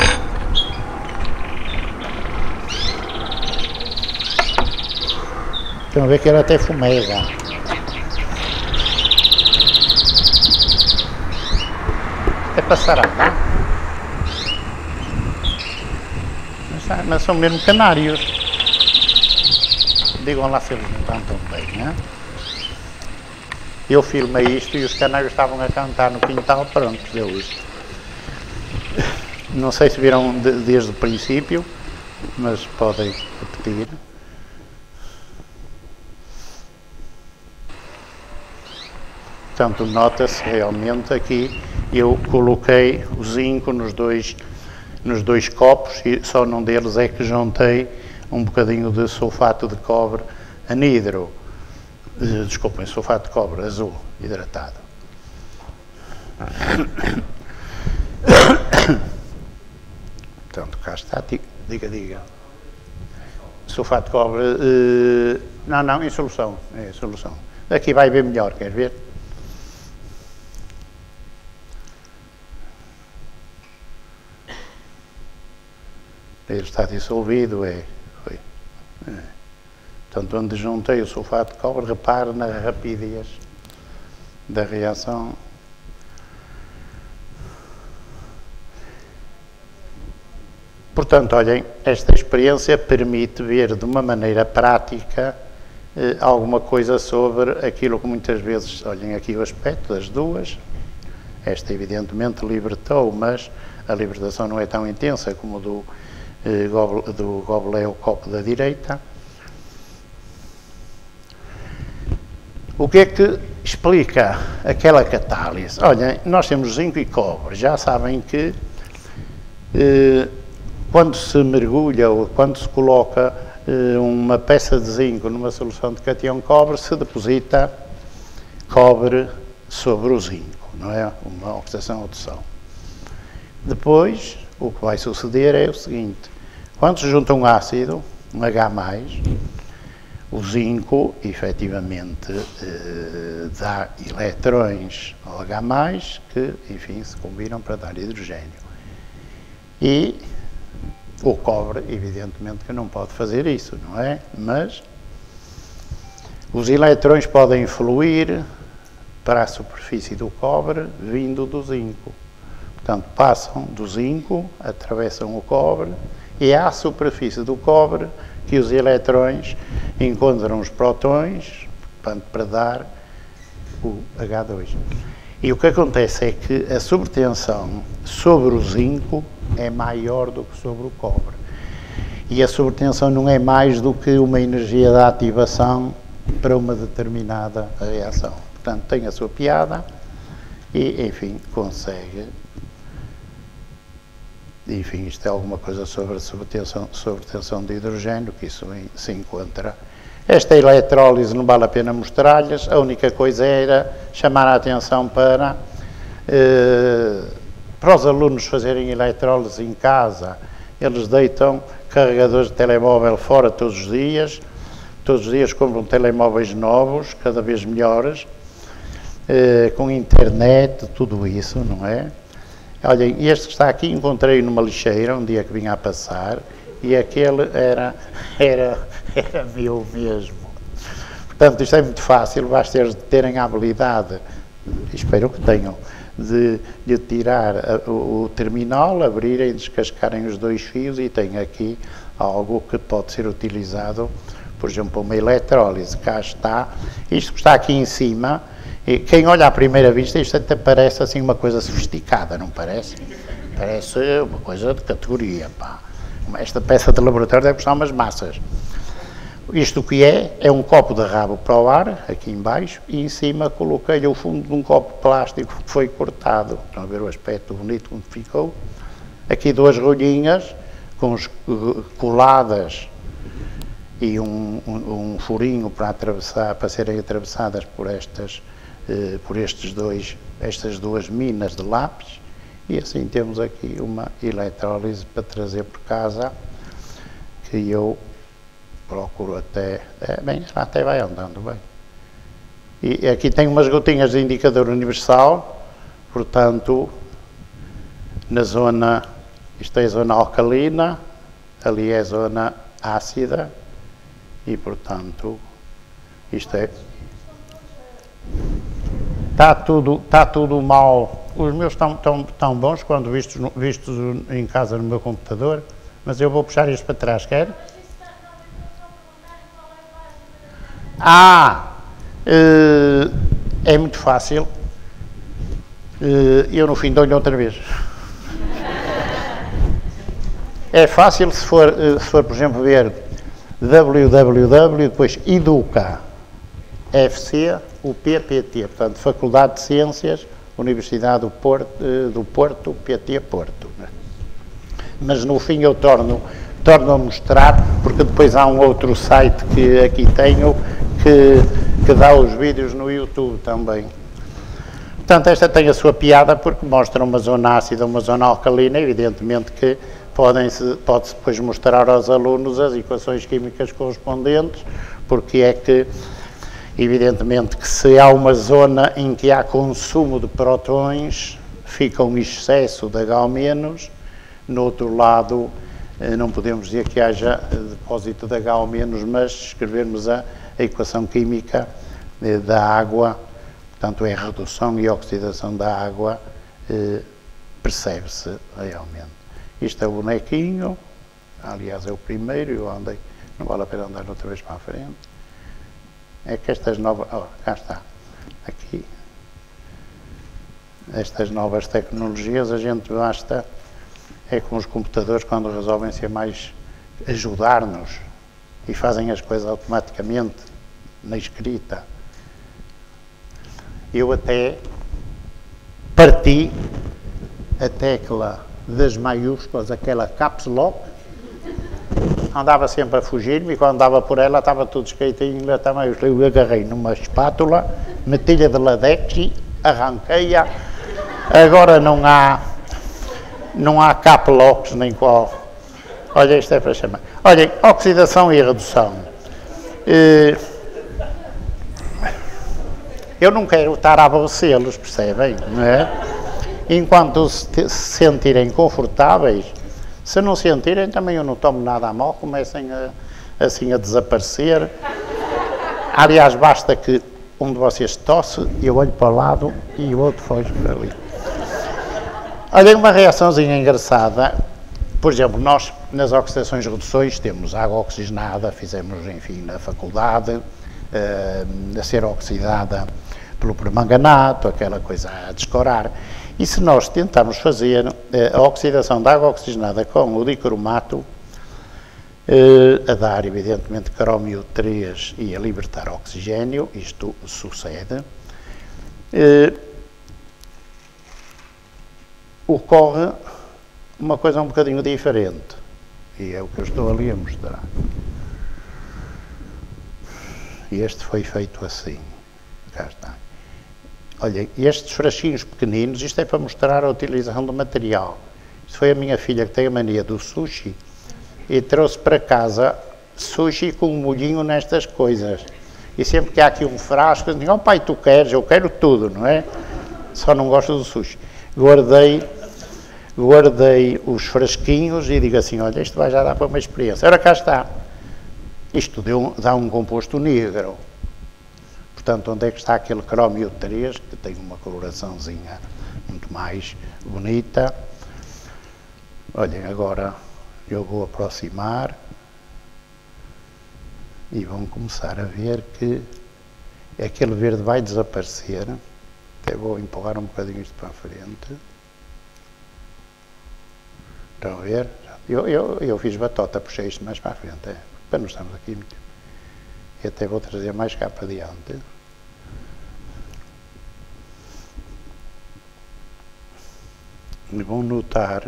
Estão a ver que ela até fumega. É passar a andar. Mas, mas são mesmo canários. Digam lá se eles não cantam bem, né? Eu filmei isto e os canários estavam a cantar no quintal, pronto, deu isto. Não sei se viram de, desde o princípio, mas podem repetir. Portanto, nota-se realmente aqui, eu coloquei o zinco nos dois, nos dois copos e só num deles é que juntei um bocadinho de sulfato de cobre anidro, desculpem, sulfato de cobre azul hidratado. Portanto, cá está, diga, diga. Sulfato de cobre, uh, não, não, em solução, é em solução. Aqui vai ver melhor, quer ver? Ele está dissolvido, é, foi. É. Portanto, onde juntei o sulfato de cobre, repare na rapidez da reação. Portanto, olhem, esta experiência permite ver de uma maneira prática eh, alguma coisa sobre aquilo que muitas vezes, olhem aqui o aspecto das duas. Esta evidentemente libertou, mas a libertação não é tão intensa como do do goblet ao copo da direita. O que é que explica aquela catálise? Olhem, nós temos zinco e cobre, já sabem que eh, quando se mergulha ou quando se coloca eh, uma peça de zinco numa solução de catião cobre, se deposita cobre sobre o zinco, não é? Uma oxidação-odução. Depois, o que vai suceder é o seguinte: quando se junta um ácido, um H mais, o zinco efetivamente eh, dá eletrões ao H mais, que, enfim, se combinam para dar hidrogênio. E o cobre, evidentemente, que não pode fazer isso, não é? Mas os eletrões podem fluir para a superfície do cobre vindo do zinco. Portanto, passam do zinco, atravessam o cobre, e é à superfície do cobre que os eletrões encontram os prótons, portanto, para dar o H dois. E o que acontece é que a sobretensão sobre o zinco é maior do que sobre o cobre. E a sobretensão não é mais do que uma energia de ativação para uma determinada reação. Portanto, tem a sua piada e, enfim, consegue. Enfim, isto é alguma coisa sobre a sobretensão, sobretensão de hidrogênio, que isso se encontra. Esta eletrólise não vale a pena mostrar-lhes, a única coisa era chamar a atenção para, eh, para os alunos fazerem eletrólise em casa. Eles deitam carregadores de telemóvel fora todos os dias, todos os dias compram telemóveis novos, cada vez melhores, eh, com internet, tudo isso, não é? Olhem, este que está aqui encontrei numa lixeira, um dia que vinha a passar, e aquele era, era, era meu mesmo. Portanto, isto é muito fácil, basta eles terem a habilidade, espero que tenham, de, de tirar a, o, o terminal, abrirem, descascarem os dois fios e tem aqui algo que pode ser utilizado, por exemplo, uma eletrólise. Cá está, isto que está aqui em cima, e quem olha à primeira vista, isto até parece assim uma coisa sofisticada, não parece? Parece uma coisa de categoria, pá. Esta peça de laboratório deve custar umas massas. Isto o que é? É um copo de rabo para o ar, aqui em baixo, e em cima coloquei o fundo de um copo plástico que foi cortado. Estão a ver o aspecto bonito como ficou? Aqui duas rolhinhas com os, coladas e um, um, um furinho para atravessar, para serem atravessadas por estas, eh, por estes dois, estas duas minas de lápis. E assim temos aqui uma eletrólise para trazer por casa, que eu procuro até, é, bem, até vai andando bem. E aqui tem umas gotinhas de indicador universal, portanto, na zona, isto é a zona alcalina, ali é a zona ácida, e portanto, isto é... Está tudo, está tudo mal. Os meus estão tão, tão bons quando vistos, vistos em casa no meu computador, mas eu vou puxar isto para trás, quer? Ah! É muito fácil. Eu no fim dou-lhe outra vez. É fácil se for, se for, por exemplo, ver www, depois educa, F C, o P P T, portanto, Faculdade de Ciências, Universidade do Porto, do Porto, P T Porto. Mas no fim eu torno, torno a mostrar, porque depois há um outro site que aqui tenho, que, que dá os vídeos no YouTube também. Portanto, esta tem a sua piada, porque mostra uma zona ácida, uma zona alcalina, evidentemente que podem-se, pode-se depois mostrar aos alunos as equações químicas correspondentes, porque é que evidentemente que se há uma zona em que há consumo de prótons, fica um excesso de H menos, no outro lado não podemos dizer que haja depósito de H menos, mas se escrevermos a, a equação química da água, portanto é a redução e oxidação da água, eh, percebe-se realmente. Isto é o bonequinho, aliás é o primeiro, eu andei, não vale a pena andar outra vez para a frente. É que estas novas, oh, cá está, aqui, estas novas tecnologias, a gente basta, é com os computadores quando resolvem ser mais, ajudar-nos e fazem as coisas automaticamente, na escrita. Eu até parti a tecla das maiúsculas, aquela caps lock, andava sempre a fugir-me e quando andava por ela estava tudo escrito em inglês também. Eu agarrei numa espátula, meti-lhe de ladex e arranquei-a. Agora não há, não há cap locks nem qual. Olha, isto é para chamar. Olhem, oxidação e redução. Eu não quero estar a aborrecê-los, percebem? Não é? Enquanto se sentirem confortáveis, se não sentirem, também eu não tomo nada a mal, comecem a, assim a desaparecer. Aliás, basta que um de vocês tosse, eu olho para o lado e o outro foge para ali. Olha, uma reaçãozinha engraçada. Por exemplo, nós nas oxidações e reduções temos água oxigenada, fizemos, enfim, na faculdade, uh, a ser oxidada pelo permanganato, aquela coisa a descorar. E se nós tentarmos fazer a oxidação da água oxigenada com o dicromato, eh, a dar, evidentemente, cromio três e a libertar oxigênio, isto sucede, eh, ocorre uma coisa um bocadinho diferente, e é o que eu estou ali a mostrar. E este foi feito assim, cá está. Olhem, estes frasquinhos pequeninos, isto é para mostrar a utilização do material. Isto foi a minha filha que tem a mania do sushi e trouxe para casa sushi com molhinho nestas coisas. E sempre que há aqui um frasco, eu digo, oh pai, tu queres? Eu quero tudo, não é? Só não gosto do sushi. Guardei, guardei os frasquinhos e digo assim, olha, isto vai já dar para uma experiência. Ora, cá está. Isto deu, dá um composto negro. Portanto, onde é que está aquele crómio três, que tem uma coloraçãozinha muito mais bonita. Olhem, agora eu vou aproximar e vão começar a ver que aquele verde vai desaparecer. Até vou empurrar um bocadinho isto para a frente. Estão a ver? Eu, eu, eu fiz batota, puxei isto mais para a frente, é, para não estarmos aqui muito. E até vou trazer mais cá para diante. E vão notar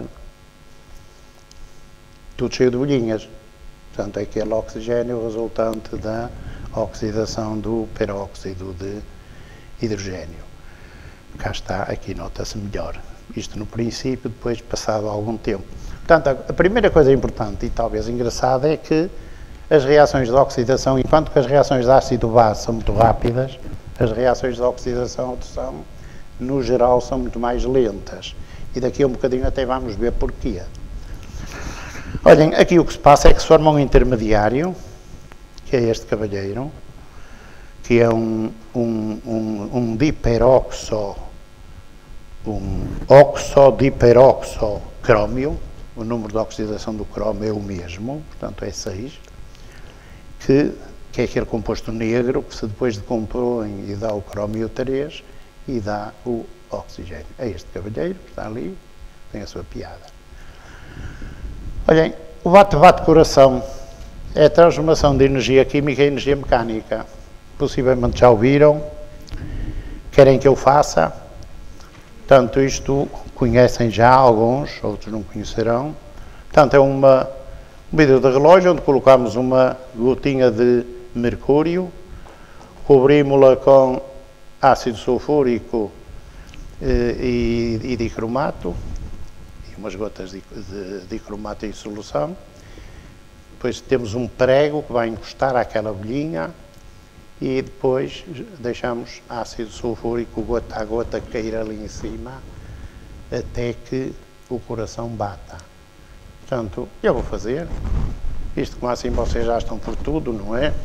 tudo cheio de bolhinhas. Portanto, é aquele oxigênio resultante da oxidação do peróxido de hidrogênio. Cá está, aqui nota-se melhor. Isto no princípio, depois passado algum tempo. Portanto, a primeira coisa importante e talvez engraçada é que as reações de oxidação, enquanto que as reações de ácido-base são muito rápidas, as reações de oxidação são, no geral, são muito mais lentas. E daqui a um bocadinho até vamos ver porquê. Olhem, aqui o que se passa é que se forma um intermediário, que é este cavalheiro, que é um, um, um, um diperoxo, um oxodiperoxocrómio, o número de oxidação do cromo é o mesmo, portanto é seis, que, que é aquele composto negro que se depois decompõe e dá o crómio três e dá o oxigênio. É este cavalheiro que está ali, tem a sua piada. Olhem, o bate-bate-coração é a transformação de energia química em energia mecânica. Possivelmente já ouviram, querem que eu faça. Portanto, isto conhecem já alguns, outros não conhecerão. Portanto, é uma, um vidro de relógio onde colocamos uma gotinha de mercúrio, cobrimos-la com ácido sulfúrico e, e dicromato, e umas gotas de, de dicromato em solução. Depois temos um prego que vai encostar àquela bolhinha e depois deixamos ácido sulfúrico gota a gota cair ali em cima até que o coração bata. Portanto, eu vou fazer. Isto como assim vocês já estão por tudo, não é?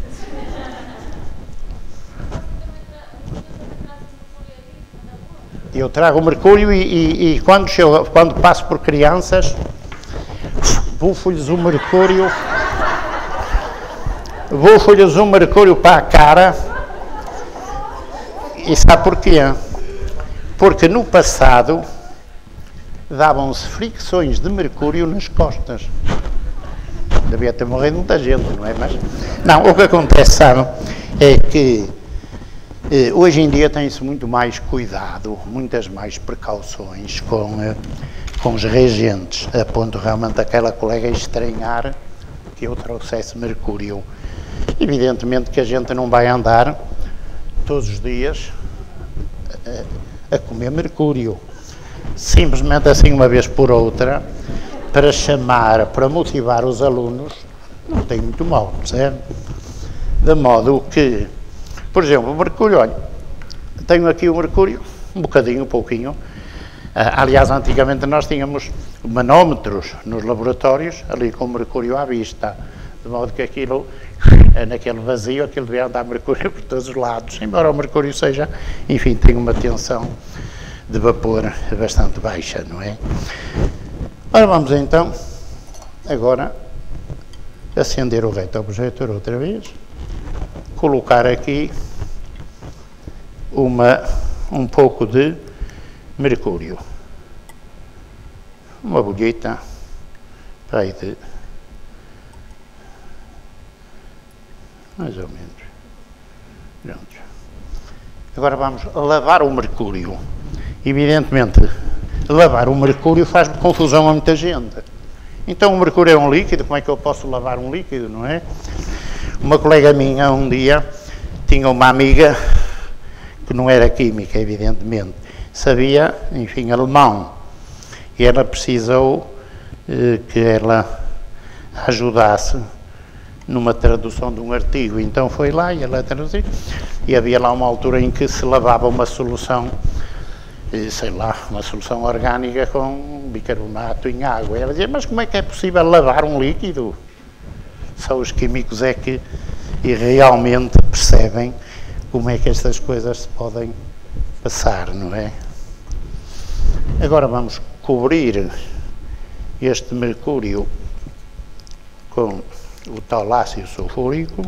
Eu trago o mercúrio e, e, e quando, chego, quando passo por crianças, bufo-lhes o mercúrio, bufo-lhes o mercúrio para a cara. E sabe porquê? Porque no passado davam-se fricções de mercúrio nas costas. Devia ter morrido muita gente, não é? Mas, não, o que acontece, sabe, é que eh, hoje em dia tem-se muito mais cuidado, muitas mais precauções com, eh, com os reagentes, a ponto realmente aquela colega estranhar que eu trouxesse mercúrio. Evidentemente que a gente não vai andar todos os dias a, a comer mercúrio. Simplesmente assim, uma vez por outra, para chamar, para motivar os alunos, não tem muito mal, percebe? De modo que, por exemplo, o mercúrio, olha, tenho aqui o mercúrio, um bocadinho, um pouquinho. Ah, aliás, antigamente nós tínhamos manómetros nos laboratórios, ali com o mercúrio à vista, de modo que aquilo, naquele vazio, aquilo devia andar mercúrio por todos os lados, embora o mercúrio seja, enfim, tem uma tensão de vapor bastante baixa, não é? Ora, vamos então, agora, acender o retroprojetor outra vez, colocar aqui uma, um pouco de mercúrio, uma bolhita, para aí de, mais ou menos, pronto. Agora vamos lavar o mercúrio. Evidentemente, lavar o mercúrio faz confusão a muita gente. Então o mercúrio é um líquido, como é que eu posso lavar um líquido, não é? Uma colega minha um dia tinha uma amiga que não era química, evidentemente, sabia, enfim, alemão, e ela precisou eh, que ela ajudasse numa tradução de um artigo, então foi lá e ela traduziu, e havia lá uma altura em que se lavava uma solução, sei lá, uma solução orgânica com bicarbonato em água. E ela dizia, mas como é que é possível lavar um líquido? Só os químicos é que e realmente percebem como é que estas coisas se podem passar, não é? Agora vamos cobrir este mercúrio com o tal ácido sulfúrico.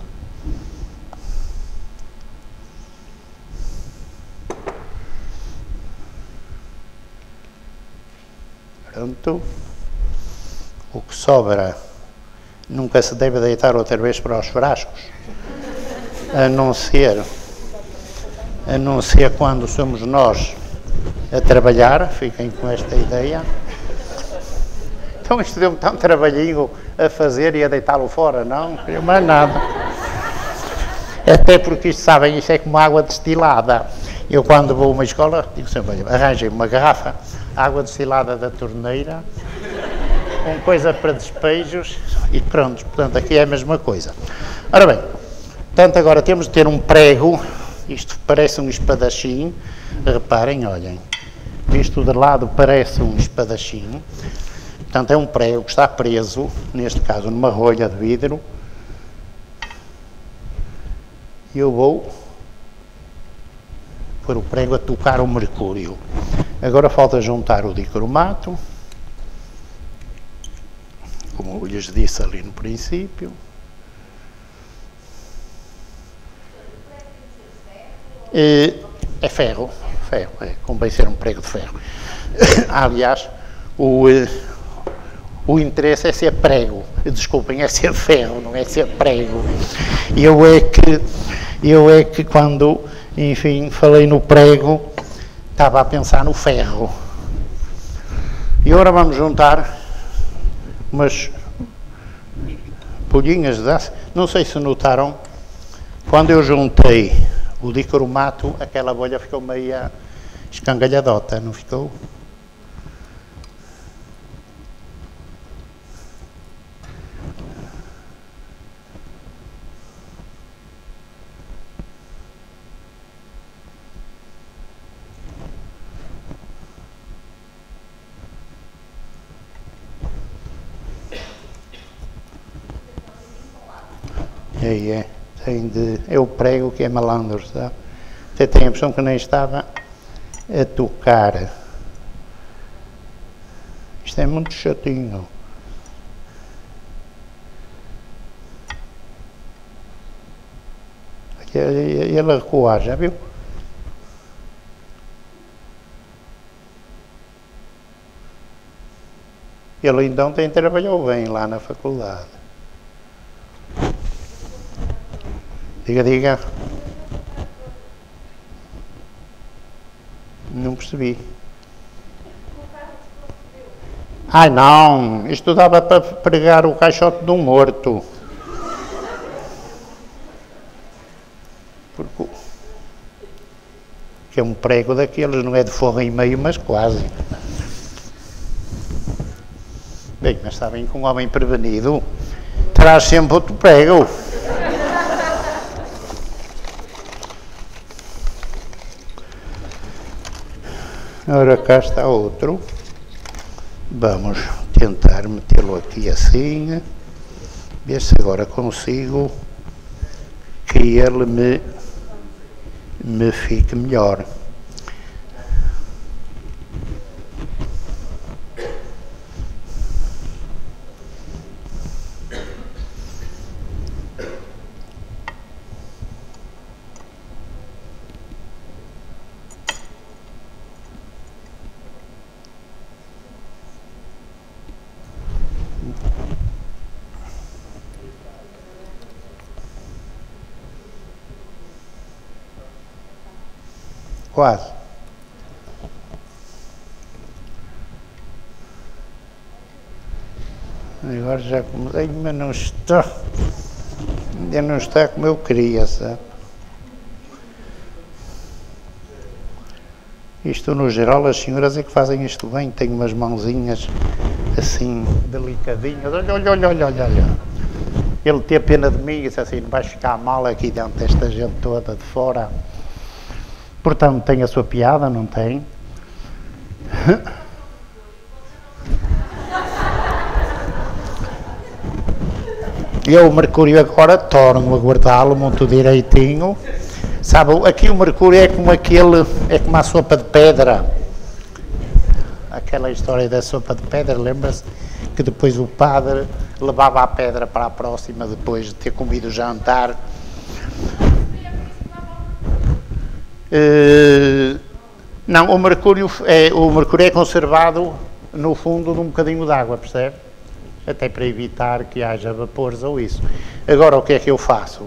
Pronto. O que sobra nunca se deve deitar outra vez para os frascos, a não ser, a não ser quando somos nós a trabalhar, fiquem com esta ideia. Então isto deu-me tão trabalhinho a fazer e a deitá-lo fora, não? Não queria mais nada. Até porque isto, sabem, isto é como água destilada. Eu quando vou a uma escola, digo sempre, arranjem uma garrafa, água destilada da torneira, com coisa para despejos e pronto. Portanto, aqui é a mesma coisa. Ora bem, portanto agora temos de ter um prego, isto parece um espadachim, reparem, olhem, isto de lado parece um espadachim, portanto é um prego que está preso, neste caso numa rolha de vidro, e eu vou pôr o prego a tocar o mercúrio. Agora falta juntar o dicromato, como eu lhes disse ali no princípio. É, é ferro, ferro, é, convém ser um prego de ferro. Aliás, o, o interesse é ser prego, desculpem, é ser ferro, não é ser prego. Eu é que, eu é que quando, enfim, falei no prego, estava a pensar no ferro. E agora vamos juntar umas bolhinhas de aço. Não sei se notaram, quando eu juntei o dicromato, aquela bolha ficou meia escangalhadota, não ficou? É, é, tem de, é o prego que é malandro, sabe? Até tenho a impressão que nem estava a tocar. Isto é muito chatinho. Ele, ele a recuar, já viu? Ele então tem trabalhou bem lá na faculdade. Diga, diga. Não percebi. Ai não, isto dava para pregar o caixote de um morto. Porque que é um prego daqueles, não é de forro em meio, mas quase. Bem, mas sabem que um homem prevenido traz sempre outro prego. Ora, cá está outro. Vamos tentar metê-lo aqui assim. Ver se agora consigo que ele me, me fique melhor. Quase. Agora já comecei, mas não está. Ainda não está como eu queria, sabe? Isto, no geral, as senhoras é que fazem isto bem. Têm umas mãozinhas assim, delicadinhas. Olha, olha, olha, olha, olha. ele ter pena de mim e disse assim, não vais ficar mal aqui dentro desta gente toda de fora. Portanto, tem a sua piada, não tem? Eu, o Mercúrio, agora torno a guardá-lo muito direitinho. Sabe, aqui o Mercúrio é como aquele, é como a sopa de pedra. Aquela história da sopa de pedra, lembra-se? Que depois o padre levava a pedra para a próxima depois de ter comido o jantar. Uh, não, o Mercúrio é, o Mercúrio é conservado no fundo de um bocadinho de água, percebe? Até para evitar que haja vapores ou isso. Agora, o que é que eu faço?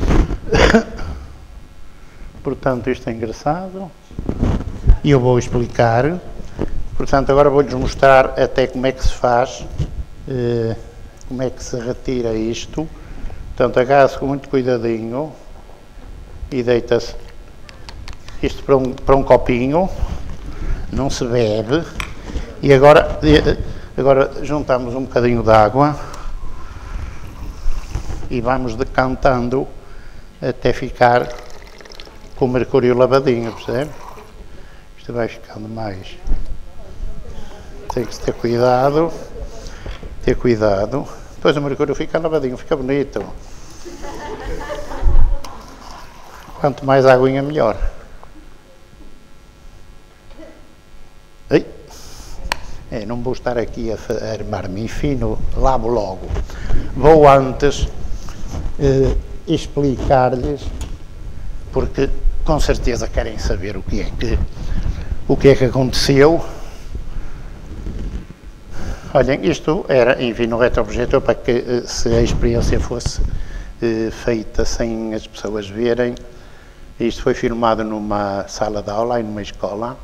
Portanto, isto é engraçado. E eu vou explicar. Portanto, agora vou-lhes mostrar até como é que se faz, eh, como é que se retira isto. Portanto, agarra-se com muito cuidadinho e deita-se isto para um, para um copinho, não se bebe. E agora, agora juntamos um bocadinho de água e vamos decantando até ficar com o mercúrio lavadinho, percebe? Isto vai ficando mais... Tem que ter cuidado, ter cuidado. Depois o mercúrio fica lavadinho, fica bonito. Quanto mais aguinha, melhor. Ei. É, não vou estar aqui a, a armar-me, enfim, lavo logo. Vou antes eh, explicar-lhes, porque com certeza querem saber o que é que, o que é que aconteceu. Olhem, isto era, enfim, no retroprojetor para que se a experiência fosse eh, feita sem as pessoas verem. Isto foi filmado numa sala de aula e numa escola.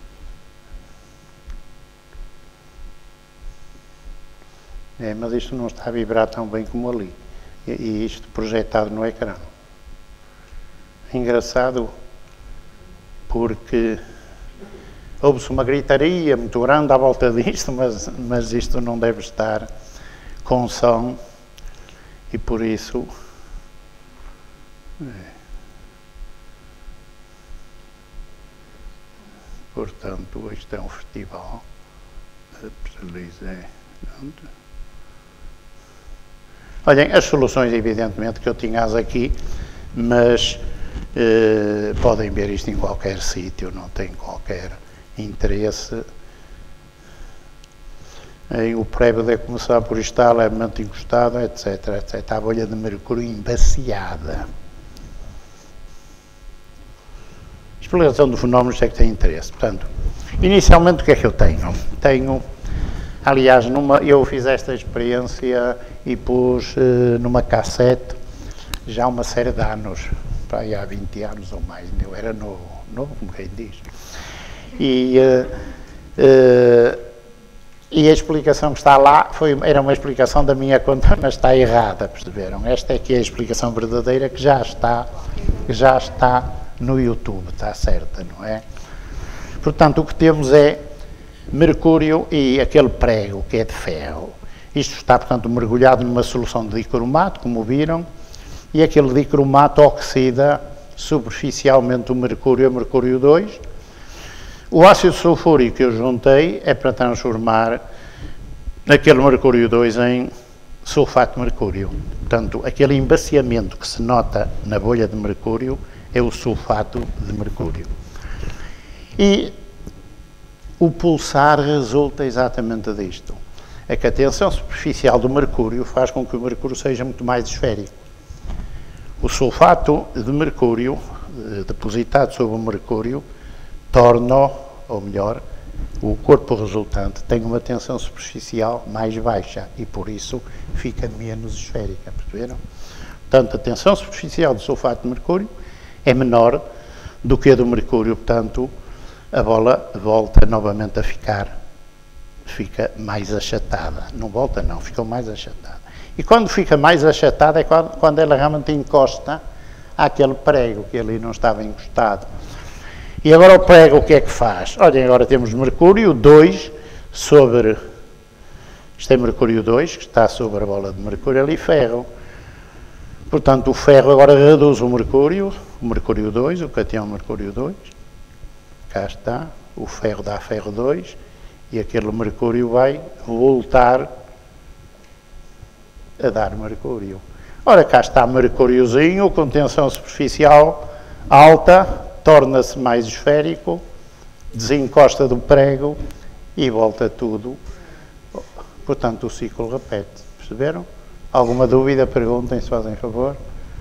É, mas isto não está a vibrar tão bem como ali. E, e isto projetado no ecrã. Engraçado porque... Houve-se uma gritaria muito grande à volta disto, mas, mas isto não deve estar com som e por isso é. Portanto, isto é um festival. Olhem, as soluções evidentemente que eu tinha-as aqui, mas eh, podem ver isto em qualquer sítio, não tem qualquer interesse. Em o prévio deve começar por estar levemente encostado, etc, etcétera. A bolha de mercúrio embaciada. Explicação do fenómeno é que tem interesse. Portanto, inicialmente o que é que eu tenho? Tenho, aliás, numa, eu fiz esta experiência e pus uh, numa cassete já há uma série de anos, para aí há vinte anos ou mais, eu era novo, novo como quem diz. E, uh, uh, e a explicação que está lá foi, era uma explicação da minha conta, mas está errada, perceberam? Esta é que é a explicação verdadeira que já está, que já está no YouTube, está certa, não é? Portanto, o que temos é mercúrio e aquele prego que é de ferro. Isto está, portanto, mergulhado numa solução de dicromato, como viram, e aquele dicromato oxida superficialmente o mercúrio a mercúrio dois. O ácido sulfúrico que eu juntei é para transformar aquele mercúrio dois em sulfato de mercúrio. Portanto, aquele embaciamento que se nota na bolha de mercúrio é o sulfato de mercúrio. E o pulsar resulta exatamente disto. É que a tensão superficial do mercúrio faz com que o mercúrio seja muito mais esférico. O sulfato de mercúrio, depositado sobre o mercúrio, torna, ou melhor, o corpo resultante tem uma tensão superficial mais baixa e por isso fica menos esférica, perceberam? Portanto, a tensão superficial do sulfato de mercúrio é menor do que a do mercúrio, portanto, a bola volta novamente a ficar, fica mais achatada. Não volta não, fica mais achatada. E quando fica mais achatada é quando, quando ela realmente encosta àquele prego que ali não estava encostado. E agora o prego o que é que faz? Olhem, agora temos mercúrio dois sobre, isto é mercúrio dois, que está sobre a bola de mercúrio ali, ferro. Portanto, o ferro agora reduz o mercúrio, o mercúrio dois, o cátion mercúrio dois. Cá está, o ferro dá ferro dois e aquele mercúrio vai voltar a dar mercúrio. Ora, cá está mercúriozinho, com tensão superficial alta, torna-se mais esférico, desencosta do prego e volta tudo. Portanto, o ciclo repete. Perceberam? Alguma dúvida? Perguntem, se fazem favor.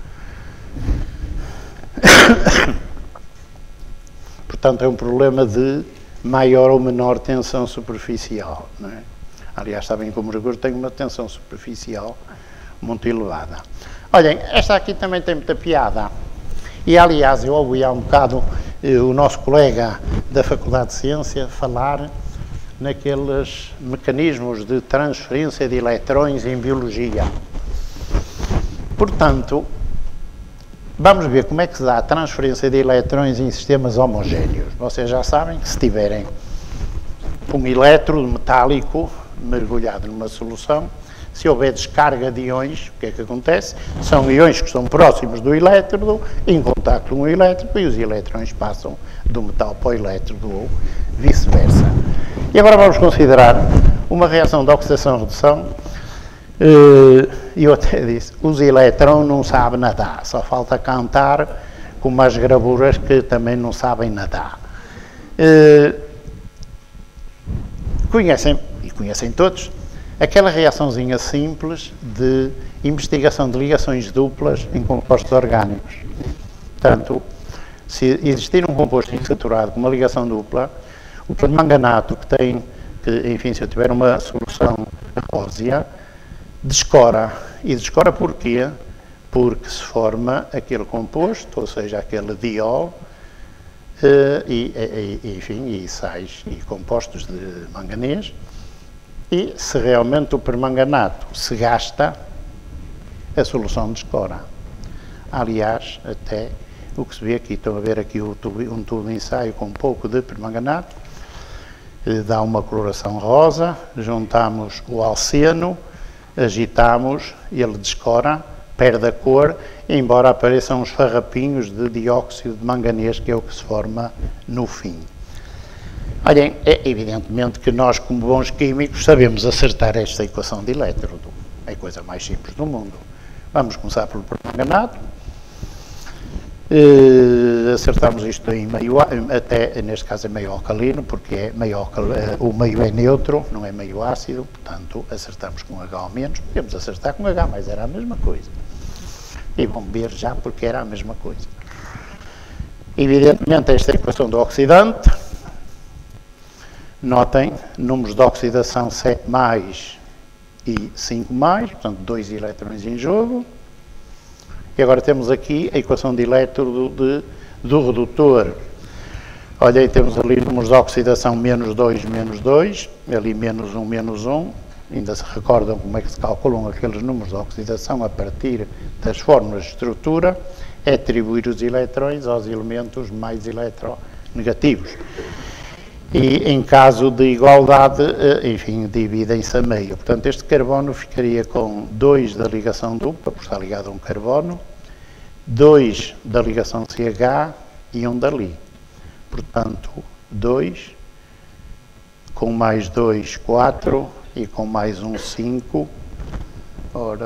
Portanto, é um problema de maior ou menor tensão superficial. Não é? Aliás, sabem que o mercúrio tem uma tensão superficial muito elevada. Olhem, esta aqui também tem muita piada. E, aliás, eu ouvi há um bocado eh, o nosso colega da Faculdade de Ciência falar naqueles mecanismos de transferência de eletrões em biologia. Portanto, vamos ver como é que se dá a transferência de eletrões em sistemas homogéneos. Vocês já sabem que se tiverem um elétrodo metálico mergulhado numa solução, se houver descarga de íons, o que é que acontece? São íons que estão próximos do elétrodo, em contacto com o elétrodo, e os eletrões passam do metal para o elétrodo ou vice-versa. E agora vamos considerar uma reação de oxidação-redução. E eu até disse, os elétrons não sabem nadar, só falta cantar com umas gravuras que também não sabem nadar. Conhecem, e conhecem todos, aquela reaçãozinha simples de investigação de ligações duplas em compostos orgânicos. Portanto, se existir um composto insaturado com uma ligação dupla, o permanganato que tem, que, enfim, se eu tiver uma solução aquosia, descora. E descora porquê? Porque se forma aquele composto, ou seja, aquele diol, e, e, enfim, e sais e compostos de manganês. E se realmente o permanganato se gasta, a solução descora. Aliás, até o que se vê aqui, estão a ver aqui um tubo, um tubo de ensaio com um pouco de permanganato, dá uma coloração rosa, juntamos o alceno, agitamos, ele descora, perde a cor, embora apareçam uns farrapinhos de dióxido de manganês, que é o que se forma no fim. Olhem, é evidentemente que nós, como bons químicos, sabemos acertar esta equação de elétrodo. É a coisa mais simples do mundo. Vamos começar pelo permanganato. Uh, acertamos isto em meio, até neste caso é meio alcalino, porque é meio alcal, uh, o meio é neutro, não é meio ácido, portanto acertamos com H ao menos, podemos acertar com H, mas era a mesma coisa. E vão ver já porque era a mesma coisa. Evidentemente esta equação do oxidante, notem, números de oxidação sete mais e cinco mais, portanto dois eletrões em jogo. E agora temos aqui a equação de elétrodo de, do redutor. Olha aí, temos ali números de oxidação menos dois, menos dois, ali menos um, menos um. Ainda se recordam como é que se calculam aqueles números de oxidação a partir das fórmulas de estrutura? É atribuir os eletrões aos elementos mais eletronegativos. E em caso de igualdade, enfim, dividem-se a meio. Portanto, este carbono ficaria com dois da ligação dupla, por estar ligado a um carbono, dois da ligação C H e um da Li. Portanto, dois, com mais dois, quatro, e com mais um, cinco. Ora,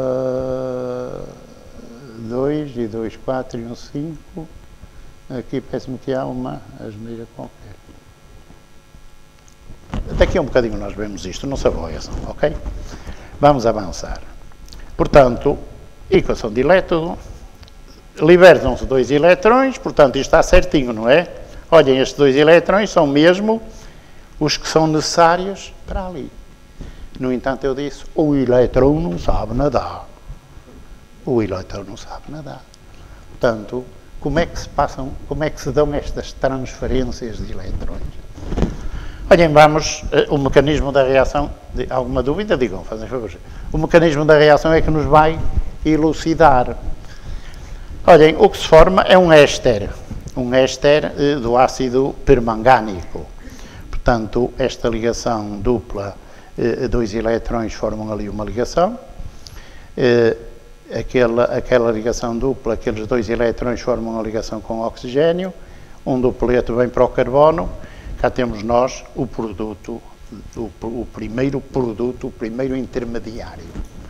dois e dois, quatro e um, cinco. Aqui parece-me que há uma asneira qualquer. Daqui a um bocadinho nós vemos isto, não se aboiam, ok? Vamos avançar. Portanto, equação de elétrodo, libertam-se dois eletrões, portanto isto está certinho, não é? Olhem, estes dois eletrões são mesmo os que são necessários para ali. No entanto, eu disse, o elétron não sabe nadar. O elétron não sabe nadar. Portanto, como é que se passam, como é que se dão estas transferências de eletrões? Olhem, vamos, o mecanismo da reação, de, alguma dúvida? Digam, fazem favor. O mecanismo da reação é que nos vai elucidar. Olhem, o que se forma é um éster, um éster eh, do ácido permangânico. Portanto, esta ligação dupla, eh, dois eletrões formam ali uma ligação. Eh, aquela, aquela ligação dupla, aqueles dois elétrons formam uma ligação com o oxigênio, um dupleto vem para o carbono, cá temos nós o produto, o, o primeiro produto, o primeiro intermediário.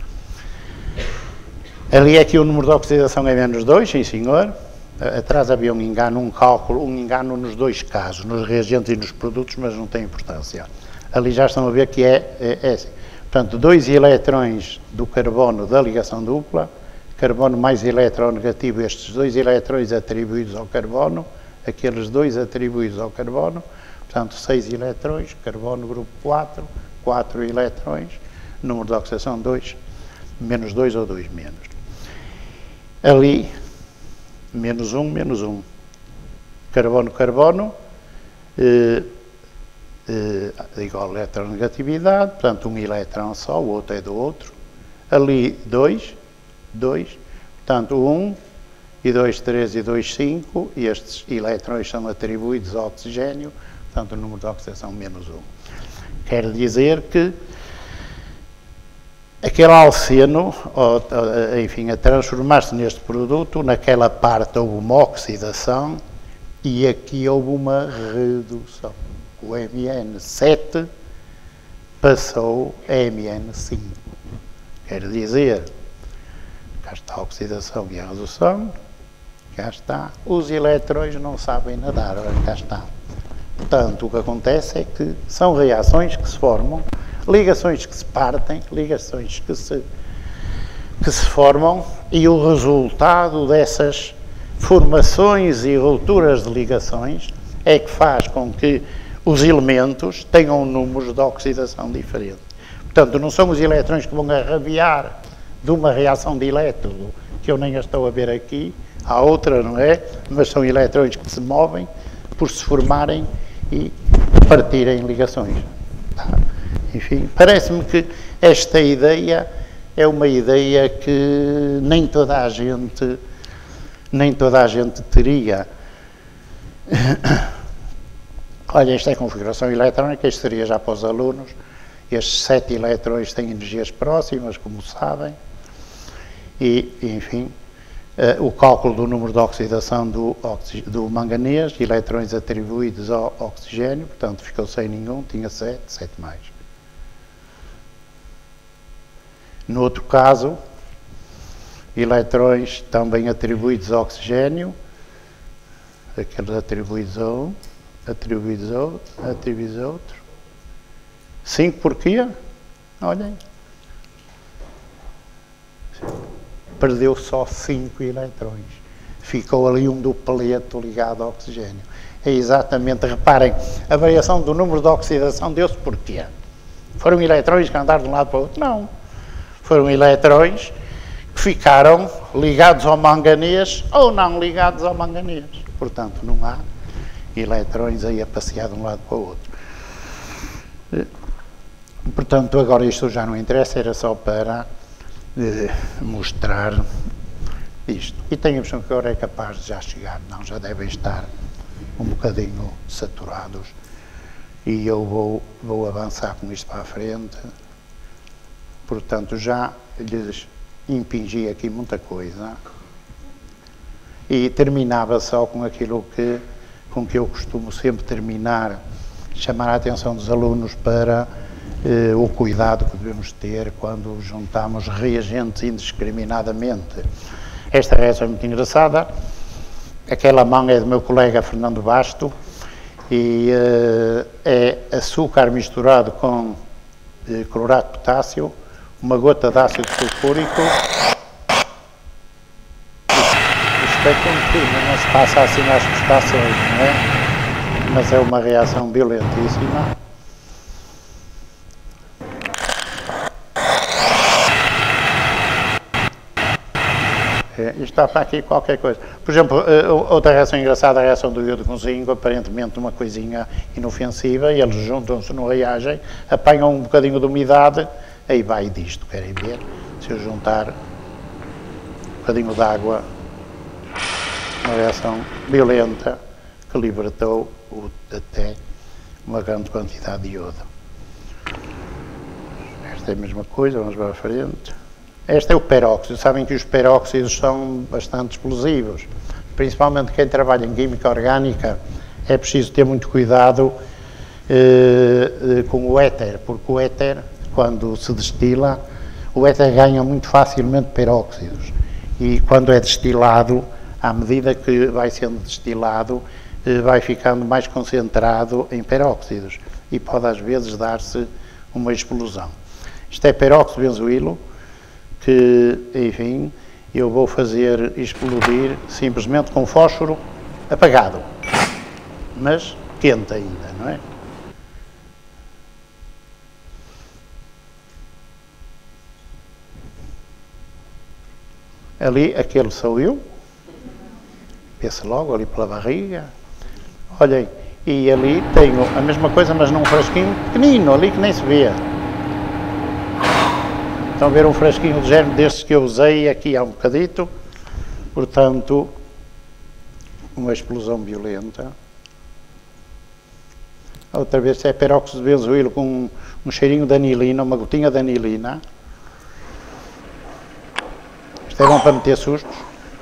Ali é que o número de oxidação é menos dois, sim senhor. Atrás havia um engano, um cálculo, um engano nos dois casos, nos reagentes e nos produtos, mas não tem importância. Ali já estão a ver que é, é, é assim. Portanto, dois eletrões do carbono da ligação dupla, carbono mais elétron negativo, estes dois eletrões atribuídos ao carbono, aqueles dois atribuídos ao carbono, portanto, seis eletrões, carbono grupo quatro, quatro eletrões, número de oxidação dois, menos dois ou dois menos. Ali, menos um, menos um. Carbono, carbono, eh, eh, igual a eletronegatividade, portanto, um elétron só, o outro é do outro. Ali, dois, dois, portanto, um, e dois, três, e dois, cinco, e estes elétrons são atribuídos ao oxigênio, portanto, o número de oxidação menos um. Quer dizer que aquele alceno, ou, enfim, a transformar-se neste produto, naquela parte houve uma oxidação e aqui houve uma redução. O M N sete passou a M N cinco. Quer dizer, cá está a oxidação e a redução, cá está. Os eletrões não sabem nadar, olha, cá está. Portanto, o que acontece é que são reações que se formam, ligações que se partem, ligações que se, que se formam, e o resultado dessas formações e rupturas de ligações é que faz com que os elementos tenham números de oxidação diferentes. Portanto, não são os eletrões que vão arrabiar de uma reação de elétrodo, que eu nem a estou a ver aqui, há outra, não é? Mas são eletrões que se movem por se formarem e partirem ligações. Tá? Enfim, parece-me que esta ideia é uma ideia que nem toda a gente, nem toda a gente teria. Olha, esta é a configuração eletrónica, isto seria já para os alunos. Estes sete eletrões têm energias próximas, como sabem, e, enfim, uh, o cálculo do número de oxidação do, do manganês, eletrões atribuídos ao oxigênio, portanto, ficou sem nenhum, tinha sete, sete mais. No outro caso, eletrões também atribuídos ao oxigênio, aqueles atribuídos a um, atribuídos a outro, atribuídos a outro. cinco porquê? Olhem. Perdeu só cinco eletrões. Ficou ali um dupleto ligado ao oxigênio. É exatamente, reparem, a variação do número de oxidação deu-se porquê? Foram eletrões que andaram de um lado para o outro? Não. Foram eletrões que ficaram ligados ao manganês ou não ligados ao manganês. Portanto, não há eletrões aí a passear de um lado para o outro. Portanto, agora isto já não interessa, era só para eh, mostrar isto. E tenho a impressão que agora é capaz de já chegar, não, já devem estar um bocadinho saturados. E eu vou, vou avançar com isto para a frente. Portanto, já lhes impingi aqui muita coisa. E terminava só com aquilo que, com que eu costumo sempre terminar, chamar a atenção dos alunos para eh, o cuidado que devemos ter quando juntamos reagentes indiscriminadamente. Esta reação é muito engraçada. Aquela mão é do meu colega Fernando Basto e eh, é açúcar misturado com eh, clorato de potássio, uma gota de ácido sulfúrico. Isto é contínuo, não se passa assim às estações, não é? Mas é uma reação violentíssima. É, isto está para aqui qualquer coisa. Por exemplo, outra reação engraçada, a reação do iodo com zinco, aparentemente uma coisinha inofensiva, e eles juntam-se, não reagem, apanham um bocadinho de umidade, aí vai disto, querem ver? Se eu juntar um bocadinho de água, uma reação violenta que libertou o, até uma grande quantidade de iodo. Esta é a mesma coisa, vamos para a frente. Este é o peróxido. Sabem que os peróxidos são bastante explosivos. Principalmente quem trabalha em química orgânica, é preciso ter muito cuidado eh, com o éter, porque o éter, quando se destila, o éter ganha muito facilmente peróxidos. E quando é destilado, à medida que vai sendo destilado, eh, vai ficando mais concentrado em peróxidos. E pode às vezes dar-se uma explosão. Isto é peróxido de benzoílo, que, enfim, eu vou fazer explodir simplesmente com fósforo apagado, mas quente ainda, não é? Ali, aquele sou eu, vê-se logo ali pela barriga. Olhem, e ali tenho a mesma coisa, mas num frasquinho pequenino, ali que nem se vê. Estão a ver um frasquinho de germe destes que eu usei aqui há um bocadito, portanto, uma explosão violenta. Outra vez é peróxido de benzoílo com um, um cheirinho de anilina, uma gotinha de anilina. Isto é bom para meter sustos.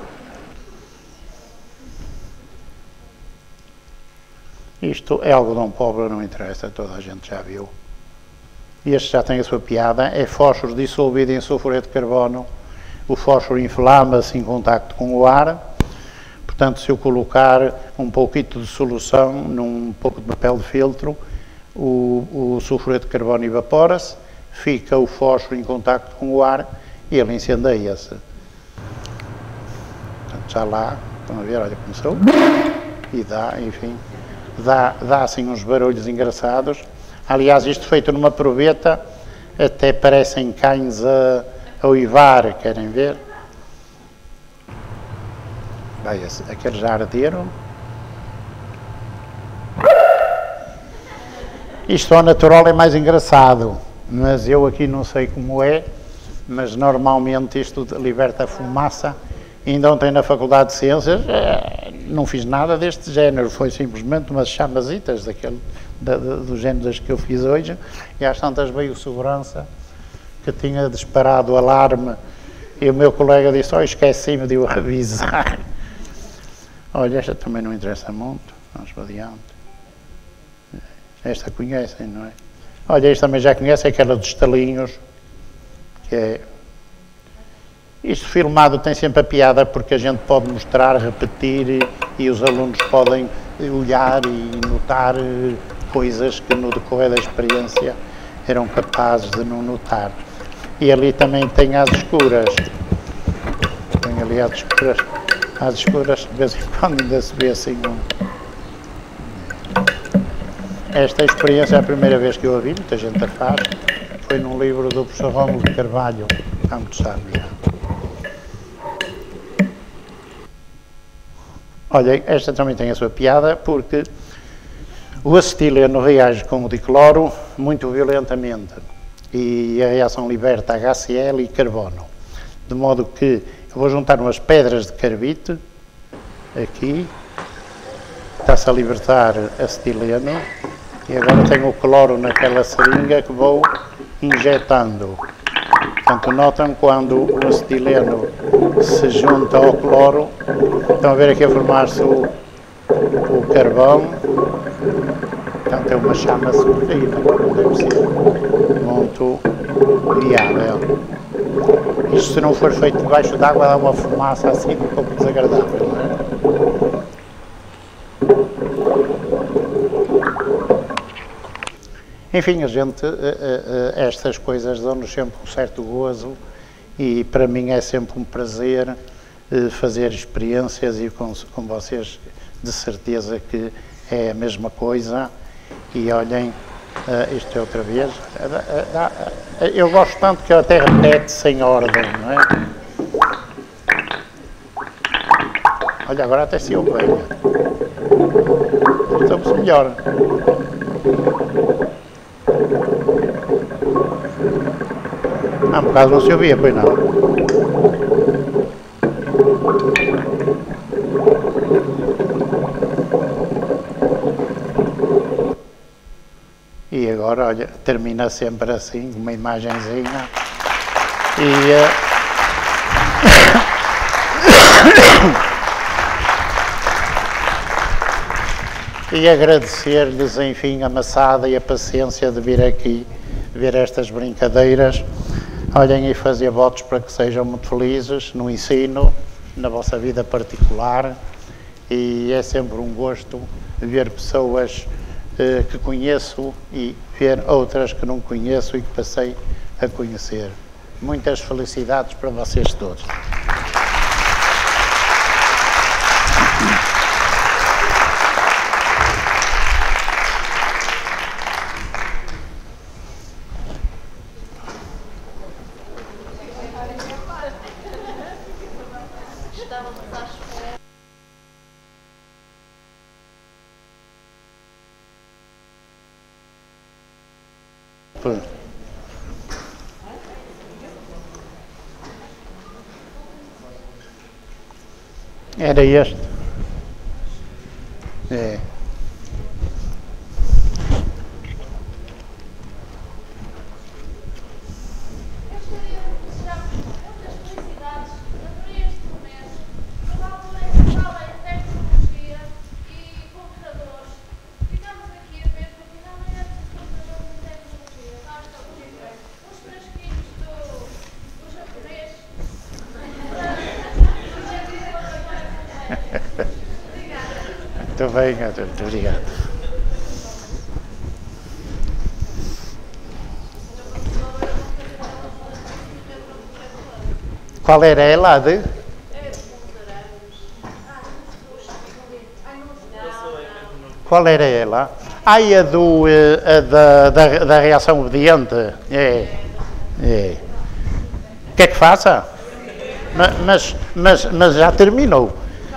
Isto é algodão pobre, não interessa, toda a gente já viu. Este já tem a sua piada, é fósforo dissolvido em sulfureto de carbono. O fósforo inflama-se em contacto com o ar. Portanto, se eu colocar um pouquinho de solução num pouco de papel de filtro, o, o sulfureto de carbono evapora-se, fica o fósforo em contacto com o ar e ele incendeia-se. Portanto, já lá, estão a ver, olha, começou. E dá, enfim, dá, dá assim uns barulhos engraçados. Aliás, isto feito numa proveta, até parecem cães a, a uivar, querem ver? Vai, aqueles já arderam. Isto ao natural é mais engraçado, mas eu aqui não sei como é, mas normalmente isto liberta fumaça. Ainda ontem na Faculdade de Ciências não fiz nada deste género, foi simplesmente umas chamazitas daquele, da, da, do género das que eu fiz hoje, e às tantas veio o segurança que tinha disparado o alarme e o meu colega disse, oh, esqueci-me de o avisar. Olha, esta também não interessa muito, vamos para adiante. Esta conhecem, não é? Olha, esta também já conhece, é aquela dos talinhos, que é... Isto filmado tem sempre a piada porque a gente pode mostrar, repetir e, e os alunos podem olhar e notar coisas que no decorrer da experiência eram capazes de não notar. E ali também tem as escuras. Tem ali as escuras. As escuras, de vez em quando ainda se vê assim um... Esta experiência é a primeira vez que eu a vi, muita gente a faz. Foi num livro do professor Rómulo de Carvalho, há muitos anos já. Olhem, esta também tem a sua piada, porque o acetileno reage com o dicloro muito violentamente e a reação liberta H C l e carbono, de modo que eu vou juntar umas pedras de carbite, aqui, está-se a libertar acetileno, e agora tenho o cloro naquela seringa que vou injetando. Portanto, notam quando o acetileno se junta ao cloro, estão a ver aqui a formar-se o, o carvão, portanto é uma chama submarina, como deve ser, muito viável. Isto, se não for feito debaixo d'água, dá uma fumaça assim um pouco desagradável, não é? Enfim, a gente, estas coisas dão-nos sempre um certo gozo e para mim é sempre um prazer fazer experiências e com, com vocês de certeza que é a mesma coisa. E olhem, isto é outra vez, eu gosto tanto que até repete sem ordem, não é? Olha, agora até se ouve bem. Estamos melhor. Ah, por causa não se ouvia, pois não. E agora, olha, termina sempre assim, uma imagenzinha. E... Uh, E agradecer-lhes, enfim, a maçada e a paciência de vir aqui ver estas brincadeiras. Olhem, e fazer votos para que sejam muito felizes no ensino, na vossa vida particular, e é sempre um gosto ver pessoas eh, que conheço e ver outras que não conheço e que passei a conhecer. Muitas felicidades para vocês todos. Era este. É. Muito bem, muito obrigado. Qual era ela? De? Qual era ela? Ah, e a, do, a da, da, da reação obediente? É. É. Quer que faça? Mas, mas, mas já terminou.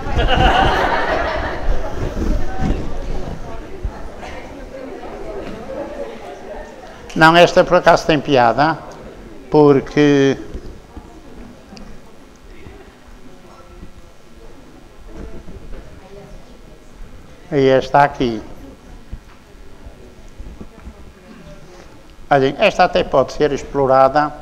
Não, esta por acaso tem piada, porque aí esta aqui. Olhem, esta até pode ser explorada.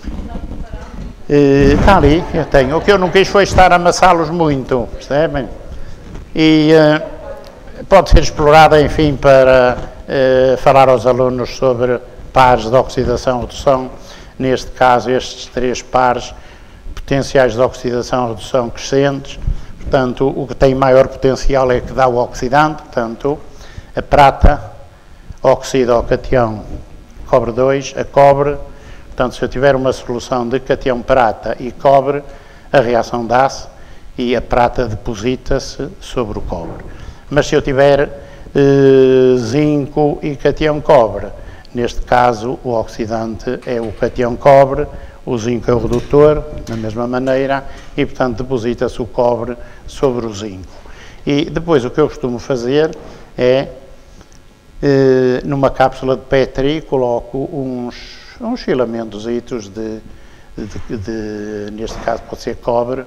Uh, está ali, eu tenho. O que eu não quis foi estar a amassá-los muito, percebem? E uh, pode ser explorada, enfim, para uh, falar aos alunos sobre pares de oxidação-redução, neste caso estes três pares potenciais de oxidação-redução crescentes. Portanto, o que tem maior potencial é que dá o oxidante, portanto, a prata oxida o catião cobre dois, a cobre, portanto, se eu tiver uma solução de catião prata e cobre, a reação dá-se e a prata deposita-se sobre o cobre. Mas se eu tiver eh, zinco e catião cobre, neste caso, o oxidante é o catião cobre, o zinco é o redutor, da mesma maneira, e, portanto, deposita-se o cobre sobre o zinco. E depois o que eu costumo fazer é, eh, numa cápsula de Petri, coloco uns, uns filamentos de, de, de, neste caso, pode ser cobre,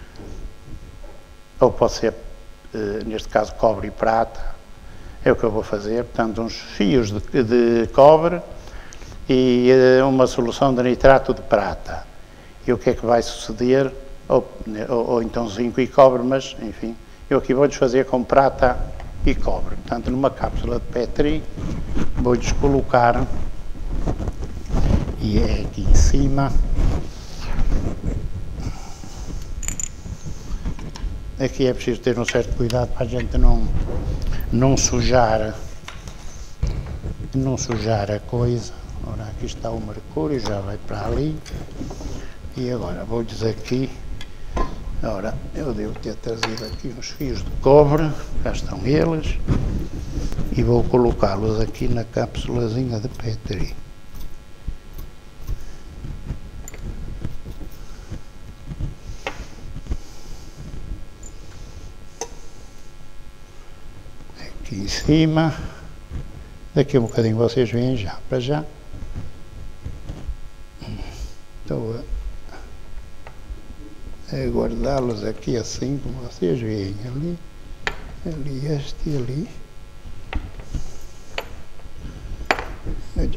ou pode ser, eh, neste caso, cobre e prata. É o que eu vou fazer, portanto, uns fios de, de cobre e uh, uma solução de nitrato de prata. E o que é que vai suceder? Ou, ou, ou então zinco e cobre, mas, enfim, eu aqui vou-lhes fazer com prata e cobre. Portanto, numa cápsula de Petri, vou-lhes colocar, e é aqui em cima, aqui é preciso ter um certo cuidado para a gente não... não sujar, não sujar a coisa. Ora, aqui está o mercúrio, já vai para ali. E agora vou-lhes aqui, ora, eu devo ter trazido aqui uns fios de cobre, cá estão eles, e vou colocá-los aqui na cápsulazinha de Petri. Aqui em cima, daqui a um bocadinho vocês veem já, para já. Estou a, a guardá-los aqui assim, como vocês veem, ali, ali, este e ali.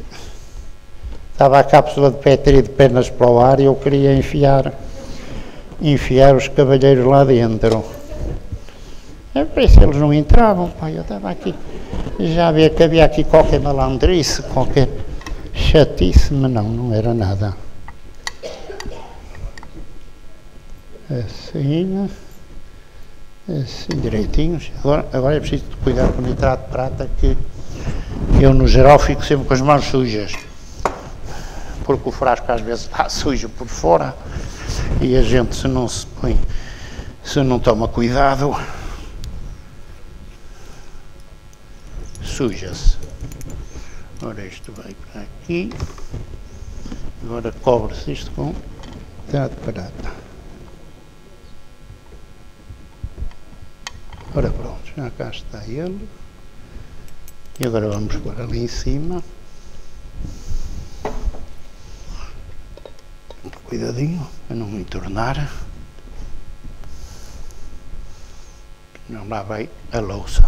Estava a cápsula de Petri de pernas para o ar e eu queria enfiar enfiar os cavalheiros lá dentro. É por isso eles não entravam, pai, eu estava aqui, já havia que havia aqui qualquer malandrice, qualquer chatice, mas não, não era nada. Assim, assim direitinho. Agora, agora é preciso cuidar com o nitrato de prata, que eu no geral fico sempre com as mãos sujas, porque o frasco às vezes está sujo por fora e a gente, se não se põe, se não toma cuidado, suja-se. Ora, isto vai para aqui. Agora cobre-se isto com nitrato de prata. Ora, pronto, já cá está ele. E agora vamos pôr ali em cima. Cuidadinho para não entornar. Não lá vai a louça.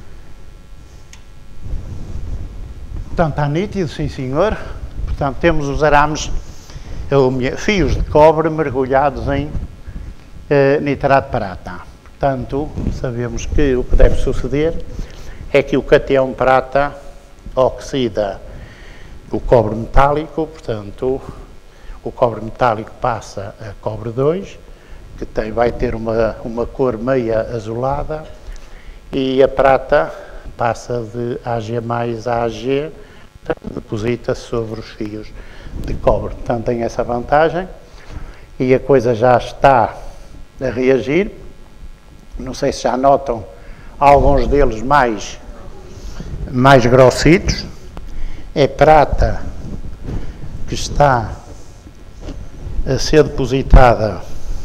Portanto, está nítido, sim senhor. Portanto, temos os arames, fios de cobre mergulhados em eh, nitrato de prata. Portanto, sabemos que o que deve suceder é que o cateão prata oxida o cobre metálico, portanto, o cobre metálico passa a cobre dois, que tem, vai ter uma, uma cor meia azulada, e a prata passa de A G mais a AG, deposita-se sobre os fios de cobre. Portanto, tem essa vantagem e a coisa já está a reagir. Não sei se já notam alguns deles mais, mais grossitos. É prata que está a ser depositada.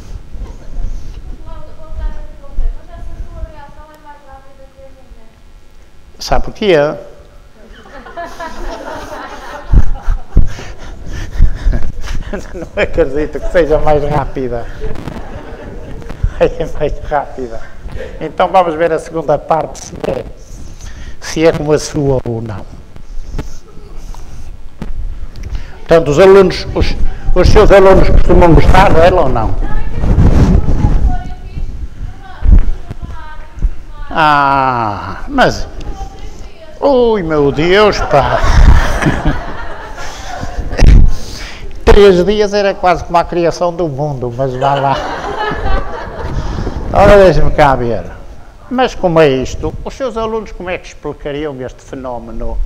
Sabe porquê? Não acredito que seja mais rápida. É mais rápida. Então vamos ver a segunda parte, se é, se é como a sua ou não. Portanto, os alunos, os, os seus alunos costumam gostar dela ou não? Ah, mas... Ui, meu Deus, pá! Três dias era quase como a criação do mundo, mas vá lá. Ora, deixe-me cá ver. Mas como é isto? Os seus alunos como é que explicariam este fenómeno?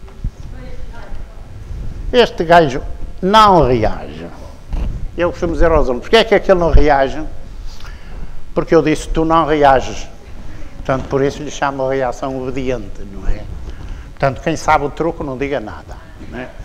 Este gajo não reage. Eu costumo dizer aos alunos, porquê é que aquele não reage? Porque eu disse, tu não reages. Portanto, por isso lhe chamo a reação obediente, não é? Portanto, quem sabe o truque não diga nada, não é?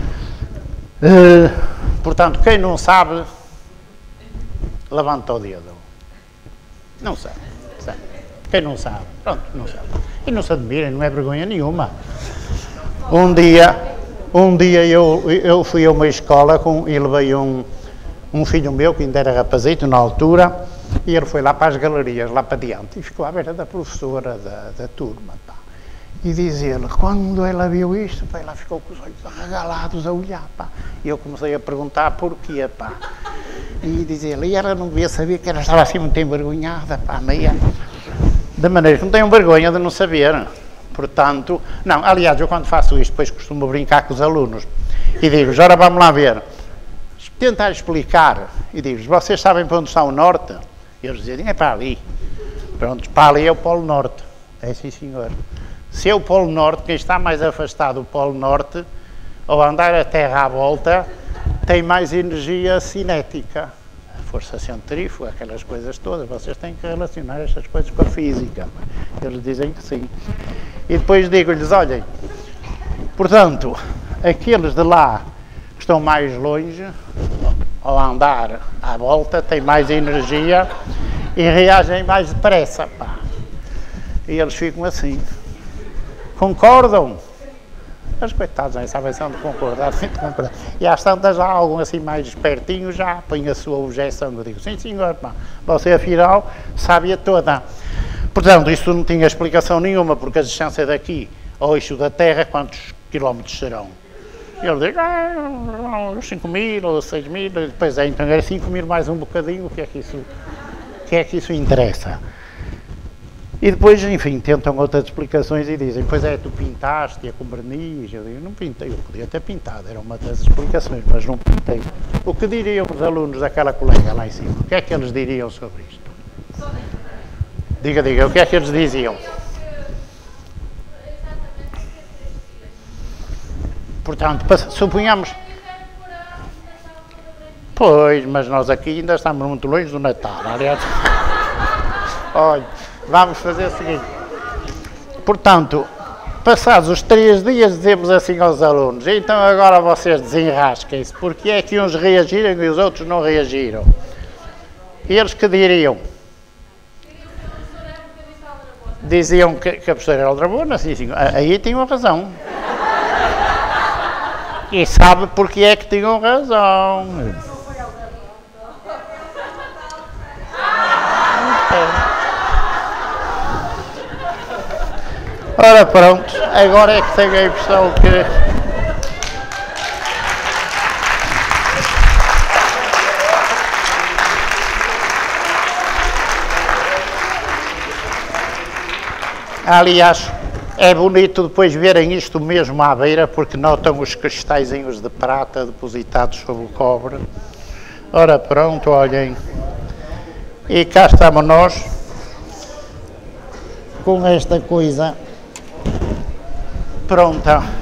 Uh, portanto, quem não sabe, levanta o dedo. Não sabe, sabe. Quem não sabe, pronto, não sabe. E não se admirem, não é vergonha nenhuma. Um dia, um dia eu, eu fui a uma escola com, e levei um, um filho meu, que ainda era rapazito na altura, e ele foi lá para as galerias, lá para diante, e ficou à beira da professora da, da turma, pá. E diz ele, quando ela viu isto, pá, ela ficou com os olhos arregalados a olhar, pá. E eu comecei a perguntar porquê, pá. E diz ele, e ela não devia saber que ela estava assim muito envergonhada, pá, meia. De maneira que não tenham vergonha de não saber. Portanto, não, aliás, eu quando faço isto, depois costumo brincar com os alunos. E digo-lhes, ora vamos lá ver. Tentar explicar. E digo-lhes, vocês sabem para onde está o norte? E eles dizem, é para ali. Pronto, para ali é o Polo Norte. É sim, senhor. Se é o Polo Norte, quem está mais afastado do Polo Norte, ao andar a Terra à volta, tem mais energia cinética. A força centrífuga, aquelas coisas todas. Vocês têm que relacionar estas coisas com a física. Eles dizem que sim. E depois digo-lhes, olhem, portanto, aqueles de lá que estão mais longe, ao andar à volta, têm mais energia e reagem mais depressa, pá. E eles ficam assim. Concordam? Os coitados nem sabem se onde concordar, concordar. E às tantas já algum assim mais espertinho já põe a sua objeção. Eu digo, sim senhor, pá, você afinal sabe-a toda. Portanto, isto não tinha explicação nenhuma, porque a distância daqui ao eixo da Terra, quantos quilómetros serão? E ele diz, ah, cinco mil ou seis mil, depois é, então era cinco mil mais um bocadinho, o que é que isso, o que é que isso interessa? E depois, enfim, tentam outras explicações e dizem, pois é, tu pintaste-a com verniz. Eu digo, não pintei, eu podia ter pintado, era uma das explicações, mas não pintei. O que diriam os alunos daquela colega lá em cima? O que é que eles diriam sobre isto? Diga, diga, o que é que eles diziam? Portanto, suponhamos... Pois, mas nós aqui ainda estamos muito longe do Natal, aliás. Olha, vamos fazer o seguinte. Portanto, passados os três dias, dizemos assim aos alunos, então agora vocês desenrasquem-se, porque é que uns reagiram e os outros não reagiram. E eles que diriam? Diziam que, que a professora era aldrabona, assim, assim, aí tinham razão. E sabe porque é que tinham razão. Ora pronto, agora é que tenho a impressão que... Aliás, é bonito depois verem isto mesmo à beira, porque notam os cristalzinhos de prata depositados sobre o cobre. Ora pronto, olhem. E cá estamos nós, com esta coisa pronta.